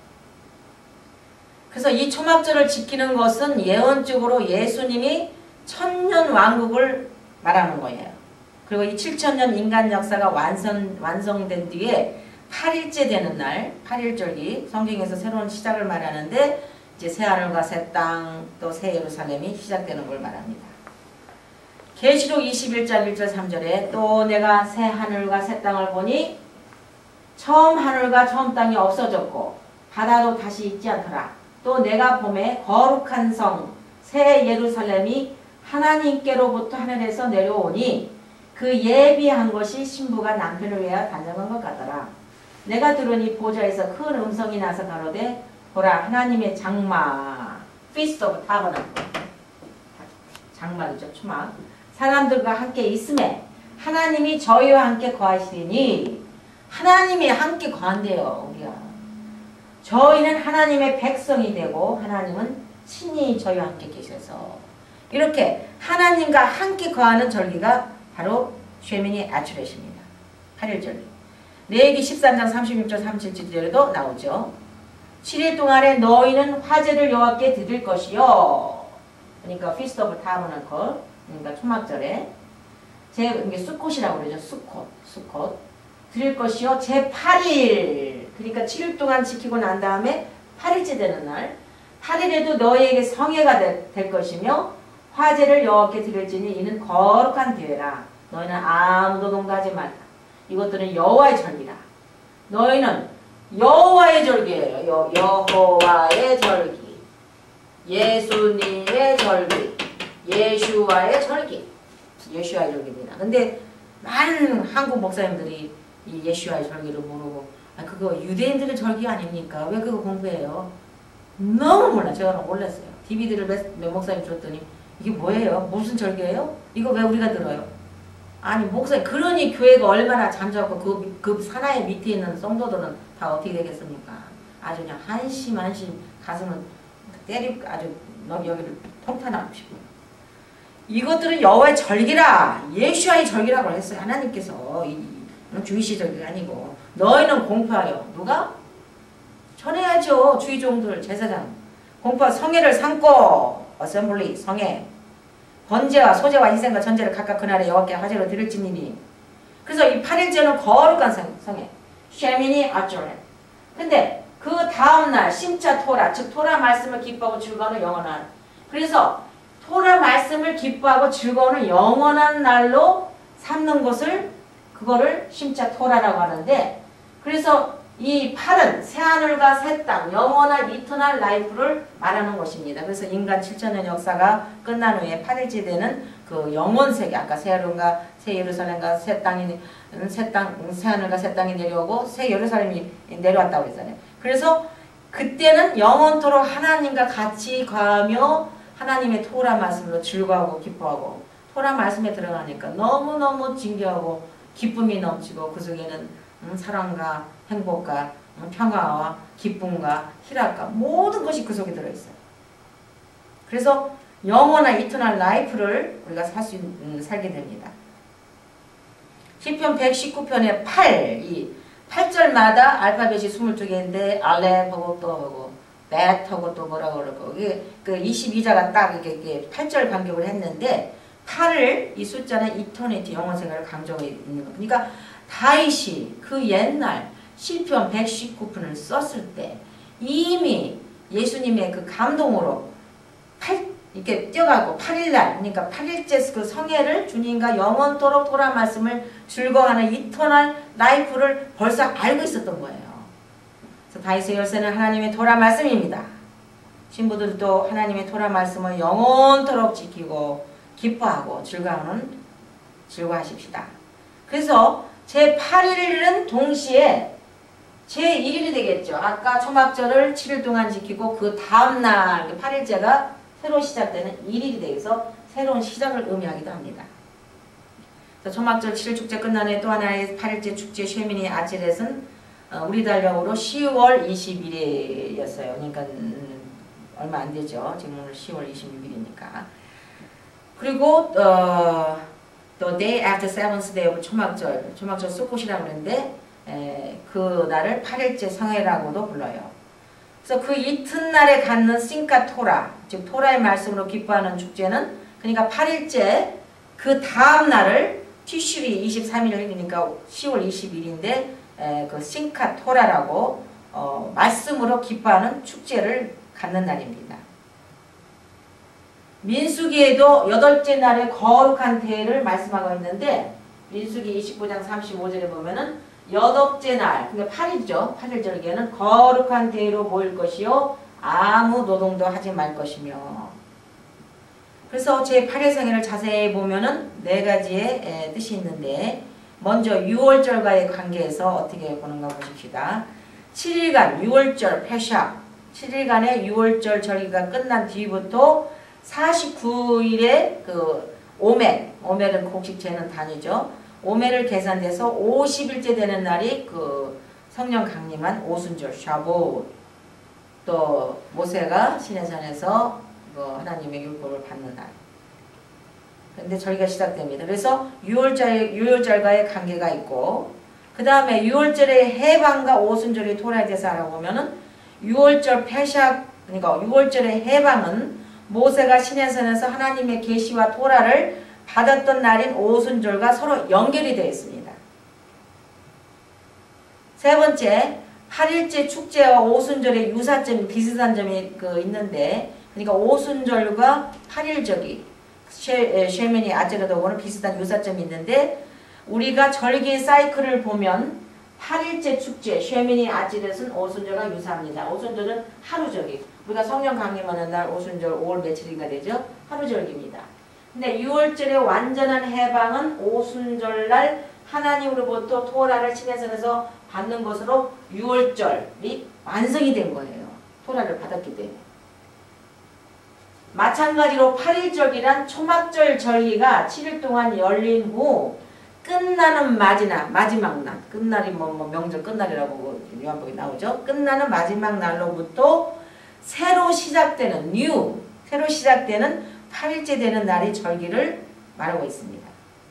그래서 이 초막절을 지키는 것은 예언적으로 예수님이 천년 왕국을 말하는 거예요. 그리고 이 칠천 년 인간 역사가 완성, 완성된 뒤에 팔 일째 되는 날, 팔 일절기 성경에서 새로운 시작을 말하는데 이제 새 하늘과 새 땅, 또 새 예루살렘이 시작되는 걸 말합니다. 계시록 이십일 장 일 절 삼 절에 또 내가 새 하늘과 새 땅을 보니 처음 하늘과 처음 땅이 없어졌고 바다도 다시 있지 않더라. 또 내가 보매 거룩한 성, 새 예루살렘이 하나님께로부터 하늘에서 내려오니 그 예비한 것이 신부가 남편을 위하여 단정한 것 같더라. 내가 들으니 보좌에서 큰 음성이 나서 가로되 보라 하나님의 장막 Feast of Tabernacle 장막이죠. 초막 사람들과 함께 있음에 하나님이 저희와 함께 거하시리니 하나님이 함께 거한대요. 우리가 저희는 하나님의 백성이 되고 하나님은 친히 저희와 함께 계셔서 이렇게 하나님과 함께 거하는 절기가 바로 쉐미니 아츄렛입니다. 팔 일절기. 레위기 십삼 장 삼십육 절 삼십칠 절에도 나오죠. 칠 일 동안에 너희는 화제를 여호와께 드릴 것이요. 그러니까 Feast of Tabernacle, 그러니까 초막절에 제 이게 수콧이라고 그러죠. 수콧, 수콧 드릴 것이요. 제팔 일, 그러니까 칠 일 동안 지키고 난 다음에 팔 일째 되는 날 팔 일에도 너희에게 성회가 될, 될 것이며 화제를 여호와께 드릴지니 이는 거룩한 대회라. 너희는 아무도 농도하지 말라. 이것들은 여호와의 절기라. 너희는 여호와의 절기예요. 여, 여호와의 절기. 예수님의 절기. 예슈와의 절기. 예슈와의 절기입니다. 근데 많은 한국 목사님들이 이 예슈와의 절기를 모르고 아, 그거 유대인들의 절기 아닙니까? 왜 그거 공부해요? 너무 몰라. 제가 몰랐어요. 디비디를 몇, 몇 목사님 줬더니 이게 뭐예요? 무슨 절기예요? 이거 왜 우리가 들어요? 아니 목사님 그러니 교회가 얼마나 잠자고 그, 그 사나이 밑에 있는 성도들은 다 어떻게 되겠습니까? 아주 그냥 한심 한심 가슴을 때리고 아주 여기를 통탄하고 싶어요. 이것들은 여호와의 절기라. 예수와의 절기라고 했어요. 하나님께서 이, 주이시 절기가 아니고 너희는 공포하여 누가? 전해야죠. 주의종들 제사장 공포 성회를 삼고 어셈블리 성회 번제와 소제와 희생과 전제를 각각 그날에 여호와께 화제로 드릴지니니 그래서 이 팔 일째는 거룩한 성회 쉐미니 아쪼레. 근데 그 다음날 심자 토라 즉 토라 말씀을 기뻐하고 즐거워하는 영원한 그래서 토라 말씀을 기뻐하고 즐거워하는 영원한 날로 삼는 것을 그거를 심자 토라라고 하는데 그래서 이 팔은 새하늘과 새 땅, 영원한 이터널 라이프를 말하는 것입니다. 그래서 인간 칠천 년 역사가 끝난 후에 팔 일째 되는 그 영원 세계, 아까 새하늘과 새 예루살렘과 새 땅이, 새 땅, 새하늘과 새 땅이 내려오고 새 예루살렘이 내려왔다고 했잖아요. 그래서 그때는 영원토록 하나님과 같이 가며 하나님의 토라 말씀으로 즐거워하고 기뻐하고 토라 말씀에 들어가니까 너무너무 진귀하고 기쁨이 넘치고 그 속에는 음, 사랑과 행복과 음, 평화와 기쁨과 희락과 모든 것이 그 속에 들어있어요. 그래서 영원한 이터널 라이프를 우리가 살 수, 음, 살게 됩니다. 시편 백십구 편의 팔, 이 팔 절마다 알파벳이 스물두 개인데 알렙하고 또 하고 벳하고 또 뭐라고 그러고 이게 그 이십이 자가 딱 이렇게 팔 절 반격을 했는데 팔을 이 숫자는 이터니티 영원생활을 강조하고 있는 거. 그러니까 다윗이 그 옛날 시편 백십구 편을 썼을 때 이미 예수님의 그 감동으로 팔 이렇게 뛰어가고 팔 일날 그러니까 팔 일째 그 성회를 주님과 영원토록 토라 말씀을 즐거워하는 이터널 라이프를 벌써 알고 있었던 거예요. 그래서 다윗의 열쇠는 하나님의 토라 말씀입니다. 신부들도 하나님의 토라 말씀을 영원토록 지키고 기뻐하고 즐거워하는 즐거워하십시다. 그래서 제팔 일은 동시에 제일 일이 되겠죠. 아까 초막절을 칠 일 동안 지키고 그 다음날 팔 일째가 새로 시작되는 일 일이 되어서 새로운 시작을 의미하기도 합니다. 그래서 초막절 칠 일 축제 끝난 후에 또 하나의 팔 일째 축제 쉐미니 아치렛은 우리 달력으로 시월 이십일 일이었어요. 그러니까 음, 얼마 안 되죠. 지금 오늘 시월 이십육 일이니까. 그리고 어, 또 day after seventh day of 초막절, 초막절 수꽃이라고 그러는데 에, 그 날을 팔 일째 성회라고도 불러요. 그래서 그 이튿날에 갖는 싱카 토라, 즉 토라의 말씀으로 기뻐하는 축제는 그러니까 팔 일째 그 다음 날을 티슈리 이십삼 일이니까 시월 이십일 일인데 에, 그 싱카 토라라고 어, 말씀으로 기뻐하는 축제를 갖는 날입니다. 민수기에도 여덟째 날의 거룩한 대회를 말씀하고 있는데 민수기 이십구 장 삼십오 절에 보면은 여덟째 날, 그러니까 팔 일이죠. 팔 일 절기에는 거룩한 대회로 모일 것이요 아무 노동도 하지 말 것이며 그래서 제팔 일 성회를 자세히 보면은 네 가지의 에, 뜻이 있는데 먼저 유월절과의 관계에서 어떻게 보는가 보십시다. 칠 일간 유월절 페샥 칠 일간의 유월절 절기가 끝난 뒤부터 사십구 일에 그 오멜, 오멜은 곡식 재는 단위죠. 오멜을 계산돼서 오십 일째 되는 날이 그 성령 강림한 오순절 샤봇. 또 모세가 시내산에서 그 하나님의 율법을 받는 날. 근데 절기가 시작됩니다. 그래서 유월절, 유월절과의 관계가 있고 그 다음에 유월절의 해방과 오순절의 토라에 대해서 알아보면은 유월절 페샥 그러니까 유월절의 해방은 모세가 시내산에서 하나님의 계시와 토라를 받았던 날인 오순절과 서로 연결이 되어 있습니다. 세 번째, 팔일째 축제와 오순절의 유사점이 비슷한 점이 그 있는데, 그러니까 오순절과 팔일절기 쉐미니 아제르도고는 비슷한 유사점이 있는데, 우리가 절기 사이클을 보면 팔일째 축제 쉐미니 아제르는 오순절과 유사합니다. 오순절은 하루절기. 우리가 성령 강림하는 날 오순절 오월 며칠인가 되죠? 하루절기입니다. 근데 유월절의 완전한 해방은 오순절날 하나님으로부터 토라를 시내산에서 받는 것으로 유월절이 완성이 된 거예요. 토라를 받았기 때문에. 마찬가지로 팔일절기란 초막절 절기가 칠 일 동안 열린 후 끝나는 마지막, 마지막 날, 끝날이 뭐, 뭐 명절 끝날이라고 요한복음에 나오죠. 끝나는 마지막 날로부터 새로 시작되는 뉴, 새로 시작되는 팔일째 되는 날이 절기를 말하고 있습니다.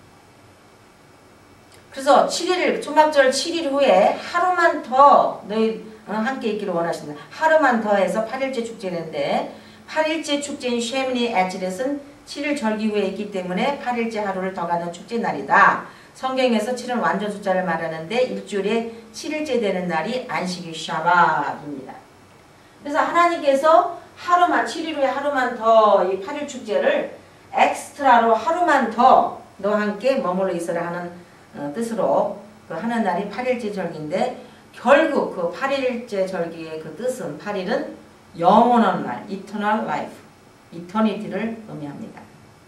그래서 칠 일, 초막절 칠 일 후에 하루만 더 너희 함께 있기를 원하십니다. 하루만 더 해서 팔일째 축제인데, 팔일째 축제인 쉐미니 에치렛은 칠 일 절기 후에 있기 때문에 팔일째 하루를 더 가는 축제 날이다. 성경에서 칠은 완전 숫자를 말하는데 일주일에 칠 일째 되는 날이 안식일 샤밧입니다. 그래서 하나님께서 하루만, 칠 일 후에 하루만 더 이 팔 일 축제를 엑스트라로 하루만 더 너와 함께 머물러 있으라 하는 어, 뜻으로 그 하는 날이 팔일째 절기인데, 결국 그 팔일째 절기의 그 뜻은 팔 일은 영원한 날, eternal life, eternity를 의미합니다.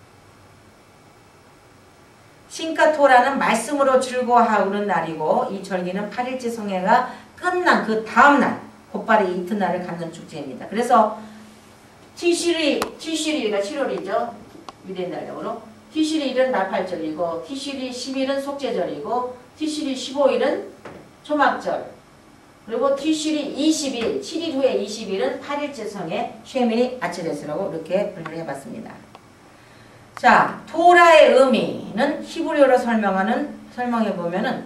신카 토라는 말씀으로 즐거워하는 날이고, 이 절기는 팔일째 성회가 끝난 그 다음날 곧바로 이튿날을 갖는 축제입니다. 그래서 티시리, 티시리가 칠월이죠. 유대인 날적으로. 티시리 일은 나팔절이고, 티시리 십 일은 속죄절이고, 티시리 십오 일은 초막절, 그리고 티시리 이십 일, 칠 일 후에 이십 일은 팔일째 성회 쉐미니 아체레스라고 이렇게 분류를 해봤습니다. 자, 토라의 의미는 히브리어로 설명하는, 설명해보면은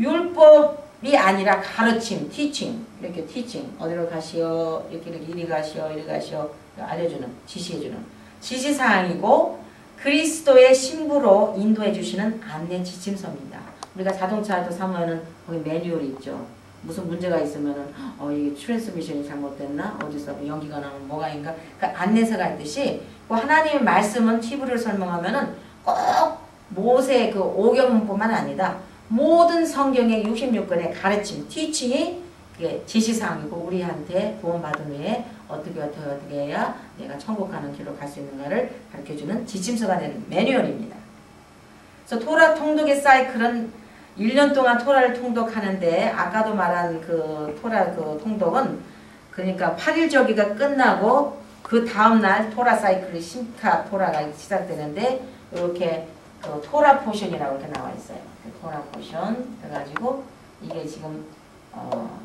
율법이 아니라 가르침, teaching, 이렇게 teaching, 어디로 가시오, 이렇게, 이렇게 이리 가시오, 이리 가시오, 알려주는, 지시해주는 지시사항이고, 그리스도의 신부로 인도해주시는 안내 지침서입니다. 우리가 자동차도 사면은 거기 매뉴얼이 있죠. 무슨 문제가 있으면은, 어, 이게 트랜스미션이 잘못됐나? 어디서 연기가 나면 뭐가 인가? 그 안내서가 있듯이, 그 하나님의 말씀은 티브를 설명하면은 꼭 모세의 그 오경뿐만 아니다. 모든 성경의 육십육 권의 가르침, 티칭이 그게 지시사항이고, 우리한테 구원받은 후에 어떻게 어떻게 어떻게 해야 내가 천국 가는 길로 갈 수 있는가를 가르쳐주는 지침서가 되는 매뉴얼입니다. 그래서 토라 통독의 사이클은 일 년 동안 토라를 통독하는데, 아까도 말한 그 토라 그 통독은 그러니까 팔 일 절기가 끝나고 그 다음날 토라 사이클이 신카 토라가 시작되는데, 이렇게 그 토라 포션이라고 이렇게 나와 있어요. 그 토라 포션 해가지고 이게 지금 어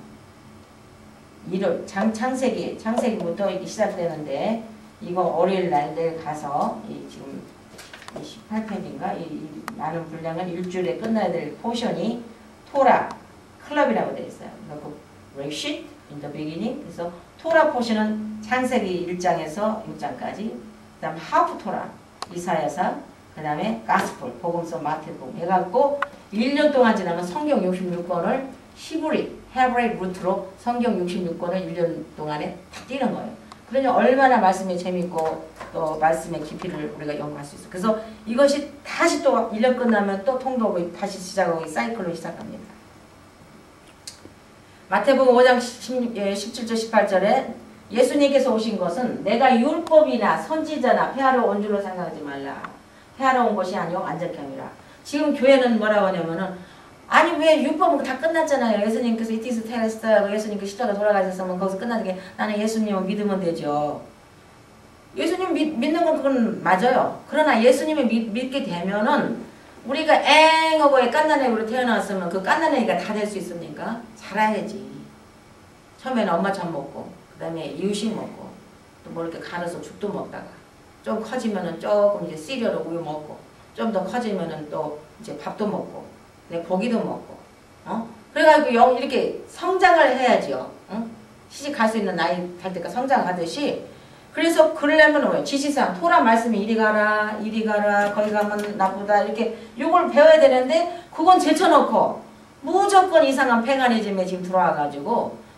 일월 장 창세기 창세기부터 이게 시작되는데, 이거 월요일날 내일 가서 이 지금 이십팔 편인가 이, 이 많은 분량은 일주일에 끝나야 될 포션이 토라 클럽이라고 되어 있어요. 그리고 레시트 in the beginning. 그래서 토라 포션은 창세기 일 장에서 육 장까지, 그 다음 하프 토라 이사야서, 그 다음에 가스폴 복음서 마태복음 해갖고 일 년 동안 지나면 성경 육십육 권을 히브리 헤브라이 루트로 성경 육십육 권을 일 년 동안에 다 띄는 거예요. 그러니 얼마나 말씀이 재밌고 또 말씀의 깊이를 우리가 연구할 수 있어요. 그래서 이것이 다시 또 일 년 끝나면 또 통독이 다시 시작하고 사이클로 시작합니다. 마태복음 오 장 십칠 절 십팔 절에 예수님께서 오신 것은 내가 율법이나 선지자나 폐하러 온 줄로 생각하지 말라. 폐하러 온 것이 아니오 완전케 함이라. 지금 교회는 뭐라고 하냐면은, 아니 왜 율법은 다 끝났잖아요. 예수님께서 이티스 테레스타고 예수님께서 십자가 돌아가셨으면 거기서 끝나는 게, 나는 예수님을 믿으면 되죠. 예수님 믿, 믿는 건 그건 맞아요. 그러나 예수님을 믿, 믿게 되면은 우리가 앵어고에 깐난애기로 태어났으면 그 깐난애기가 다 될 수 있습니까? 살아야지. 처음에는 엄마 젖 먹고, 그 다음에 이유식 먹고, 또 뭐 이렇게 갈아서 죽도 먹다가, 좀 커지면은 조금 이제 시리얼 우유 먹고, 좀 더 커지면은 또 이제 밥도 먹고, 네, 고기도 먹고, 어? 그래가지고 영 이렇게 성장을 해야죠. 어? 시집 갈 수 있는 나이 갈 때까지 성장하듯이. 그래서 그러려면 뭐예요? 지시사항, 토라 말씀이 이리 가라, 이리 가라, 거기 가면 나쁘다, 이렇게 요걸 배워야 되는데, 그건 제쳐놓고 무조건 이상한 패가니즘에 지금 들어와가지고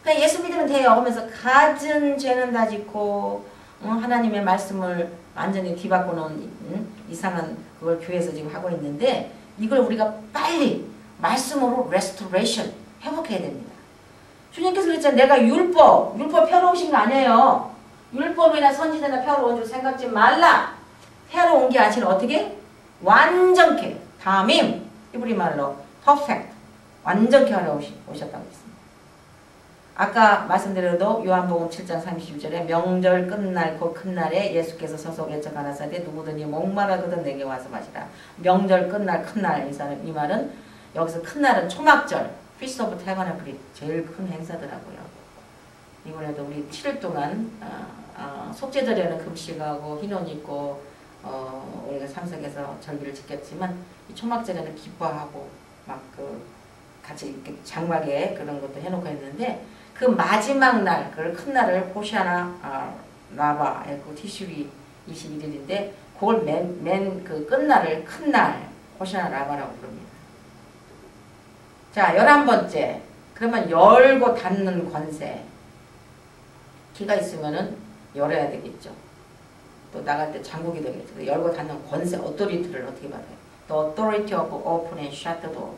그냥 예수 믿으면 돼요 하면서 갖은 죄는 다 짓고 어, 하나님의 말씀을 완전히 뒤바꿔 놓은 응? 이상한 그걸 교회에서 지금 하고 있는데 이걸 우리가 빨리 말씀으로 레스토레이션 회복해야 됩니다. 주님께서 그랬잖아요. 내가 율법, 율법 펴놓으신 거 아니에요. 율법이나 선지자나 펴놓은 줄 생각지 말라. 펴놓은 게 아니라 어떻게? 완전케, 담임, 이브리 말로 퍼펙트, 완전케 하러 오셨다고 했습니다. 아까 말씀드려도 요한복음 칠 장 삼십일 절에 명절 끝날 곧 큰 날에 예수께서 서서 외쳐 가라사대 누구든지 목마르거든 내게 와서 마시라. 명절 끝날 큰 날, 이 말은 여기서 큰 날은 초막절, 피스트 오브 태버나클이 제일 큰 행사더라고요. 이번에도 우리 칠 일 동안 어, 어, 속죄절에는 금식하고 흰옷 입고 어, 우리가 참석해서 절기를 지켰지만 이 초막절에는 기뻐하고 막 그 같이 이렇게 장막에 그런 것도 해놓고 했는데 그 마지막 날, 그 큰 날을 호시아나 아, 라바, 그 티슈리 이십일 일인데 그걸 맨, 맨 그 끝날을 큰 날, 호시아나 라바라고 부릅니다. 자, 열한 번째. 그러면 열고 닫는 권세. 키가 있으면은 열어야 되겠죠. 또 나갈 때 장국이 되겠죠. 열고 닫는 권세, 어토리티를 어떻게 받아요? The authority of open and shut the door.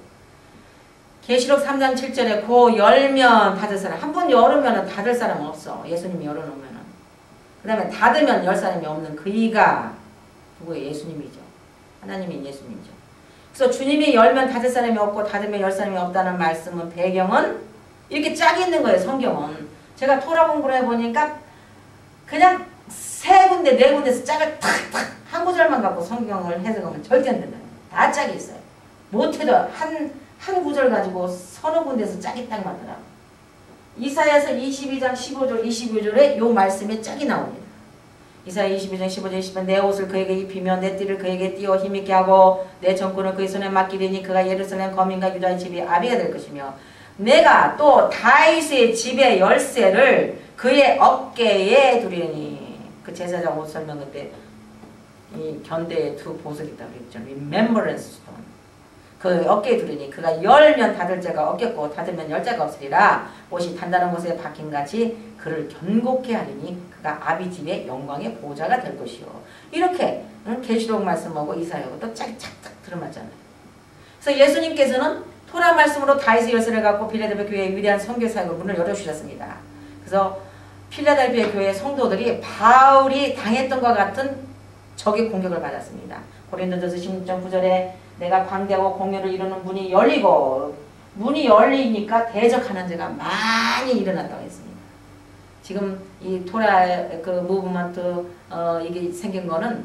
계시록 삼 장 칠 절에 고 열면 닫을 사람. 한 번 열으면 닫을 사람 없어. 예수님이 열어놓으면. 그 다음에 닫으면 열 사람이 없는 그이가 누구예요? 예수님이죠. 하나님이 예수님이죠. 그래서 주님이 열면 닫을 사람이 없고 닫으면 열 사람이 없다는 말씀은 배경은 이렇게 짝이 있는 거예요. 성경은. 제가 토라 공부를 해보니까 그냥 세 군데 네 군데서 짝을 탁탁 한 구절만 갖고 성경을 해석하면 절대 안 된다. 다 짝이 있어요. 못해도 한 한 구절 가지고 서너 군데서 짝이 딱 맞더라. 이사야서 이십이 장 십오 절 이십오 절에 요 말씀에 짝이 나옵니다. 이사야 이십이 장 십오 절 이십 절 내 옷을 그에게 입히며 내 띠를 그에게 띄워 힘있게 하고 내 정권을 그의 손에 맡기리니 그가 예루살렘 거민과 유다의 집이 아비가 될 것이며 내가 또 다윗의 집의 열쇠를 그의 어깨에 두리니 그 제사장 옷 설명 그때 이 견대의 두 보석이 있다고 그랬죠. Remembrance Stone. 그 어깨에 두르니 그가 열면 닫을 자가 없겠고 닫으면 열 자가 없으리라. 옷이 단단한 곳에 박힌같이 그를 견고케 하리니 그가 아비 집의 영광의 보좌가 될 것이요. 이렇게 응? 계시록 말씀하고 이사야하고 또 짝짝짝 들어맞잖아요. 그래서 예수님께서는 토라 말씀으로 다윗의 열쇠를 갖고 필라델피아 교회의 위대한 선교 사역을 문을 열어주셨습니다. 그래서 필라델피아 교회 성도들이 바울이 당했던 것 같은 적의 공격을 받았습니다. 고린도전서 십육 장 구 절에 내가 광대하고 공유를 이루는 문이 열리고 문이 열리니까 대적하는 자가 많이 일어났다고 했습니다. 지금 이 토라 그 무브먼트 어 이게 생긴 거는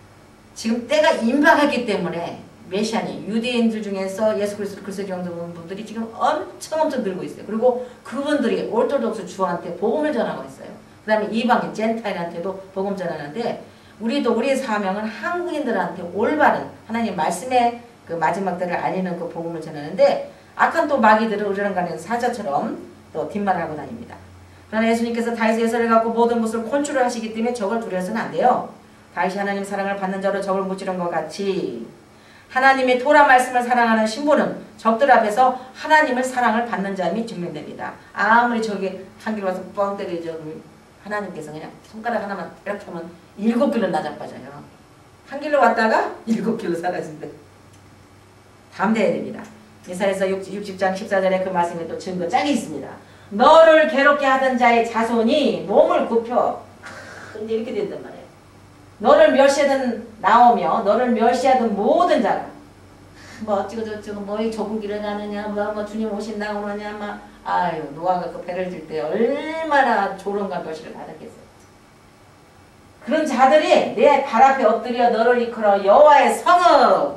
지금 때가 임박했기 때문에 메시아니 유대인들 중에서 예수 그리스도 그리스도 정도는 분들이 지금 엄청 엄청 늘고 있어요. 그리고 그분들이 오르토독스 주한테 복음을 전하고 있어요. 그 다음에 이방인 젠타일한테도 복음 전하는데 우리도 우리의 사명은 한국인들한테 올바른 하나님 말씀의 그 마지막 때를 알리는 그 복음을 전하는데 악한 또 마귀들은 으르렁거리는 사자처럼 또 뒷말을 하고 다닙니다. 그러나 예수님께서 다윗의 예서를 갖고 모든 것을 컨트롤 하시기 때문에 적을 두려워서는 안 돼요. 다윗이 하나님 사랑을 받는 자로 적을 무찌른 것 같이 하나님의 토라 말씀을 사랑하는 신부는 적들 앞에서 하나님을 사랑을 받는 자임이 증명됩니다. 아무리 저기 한 길 와서 뻥 때리죠. 하나님께서 그냥 손가락 하나만 이렇게 하면 일곱 길로 나자빠져요. 한 길로 왔다가 일곱 길로 사라진대. 담대해야 됩니다. 이사야서 육십 장 십사 절에 그 말씀에 또 증거 짝이 있습니다. 너를 괴롭게 하던 자의 자손이 몸을 굽혀. 근데 이렇게 된단 말이에요. 너를 멸시하던 나오며 너를 멸시하던 모든 자가 뭐 어찌고 저찌고 뭐이 조국 일어나느냐 뭐, 뭐 주님 오신다고 그러냐 막 아유 노아가 그 배를 들 때 얼마나 조롱과 멸시를 받았겠어요. 그런 자들이 내 발 앞에 엎드려 너를 이끌어 여호와의 성읍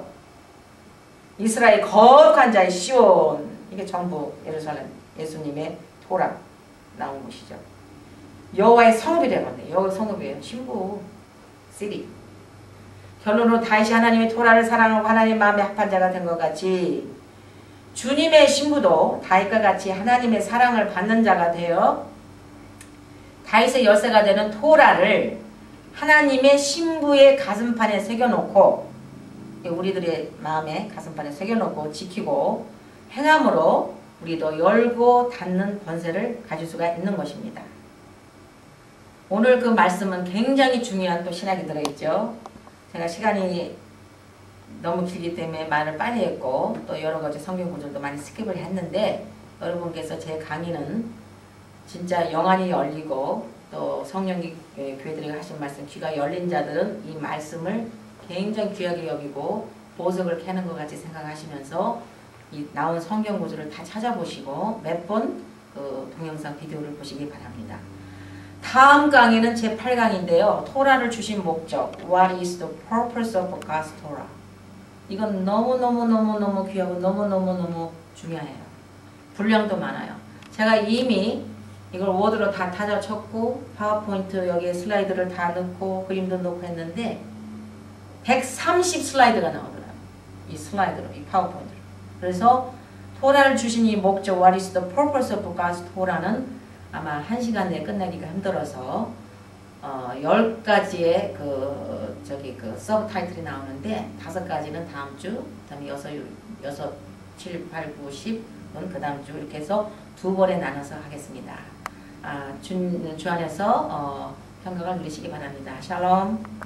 이스라엘 거룩한 자의 시온 이게 전부 예루살렘 예수님의 토라 나온 곳이죠. 여호와의 성읍이 되건데 여호와 성읍이에요. 신부 시리. 결론으로 다윗이 하나님의 토라를 사랑하고 하나님 마음에 합한 자가 된 것 같이 주님의 신부도 다윗과 같이 하나님의 사랑을 받는 자가 되어 다윗의 열쇠가 되는 토라를 하나님의 신부의 가슴판에 새겨놓고 우리들의 마음에 가슴판에 새겨놓고 지키고 행함으로 우리도 열고 닫는 권세를 가질 수가 있는 것입니다. 오늘 그 말씀은 굉장히 중요한 또 신학이 들어있죠. 제가 시간이 너무 길기 때문에 말을 빨리 했고 또 여러 가지 성경 구절도 많이 스킵을 했는데 여러분께서 제 강의는 진짜 영안이 열리고 또 성령기 교회들이 하신 말씀 귀가 열린 자들은 이 말씀을 굉장히 귀하게 여기고 보석을 캐는 것 같이 생각하시면서 이 나온 성경 구절을 다 찾아보시고 몇 번 그 동영상 비디오를 보시기 바랍니다. 다음 강의는 제팔 강인데요. 토라를 주신 목적 What is the purpose of God's Torah? 이건 너무너무너무너무 귀하고 너무너무너무 중요해요. 분량도 많아요. 제가 이미 이걸 워드로 다 찾아 쳤고 파워포인트 여기에 슬라이드를 다 넣고 그림도 넣고 했는데 백삼십 슬라이드가 나오더라고요. 이 슬라이드로, 이 파워포인트로. 그래서 토라를 주신 이 목적 What is the purpose of God's Torah는 아마 한 시간 내에 끝내기가 힘들어서 어, 열 가지의 그 저기 그 서브 타이틀이 나오는데 다섯 가지는 다음 주, 그다음에 여섯, 여섯, 칠, 팔, 구, 십은 그 다음 주 이렇게 해서 두 번에 나눠서 하겠습니다. 아, 주, 주 안에서 어, 평강을 누리시기 바랍니다. 샬롬.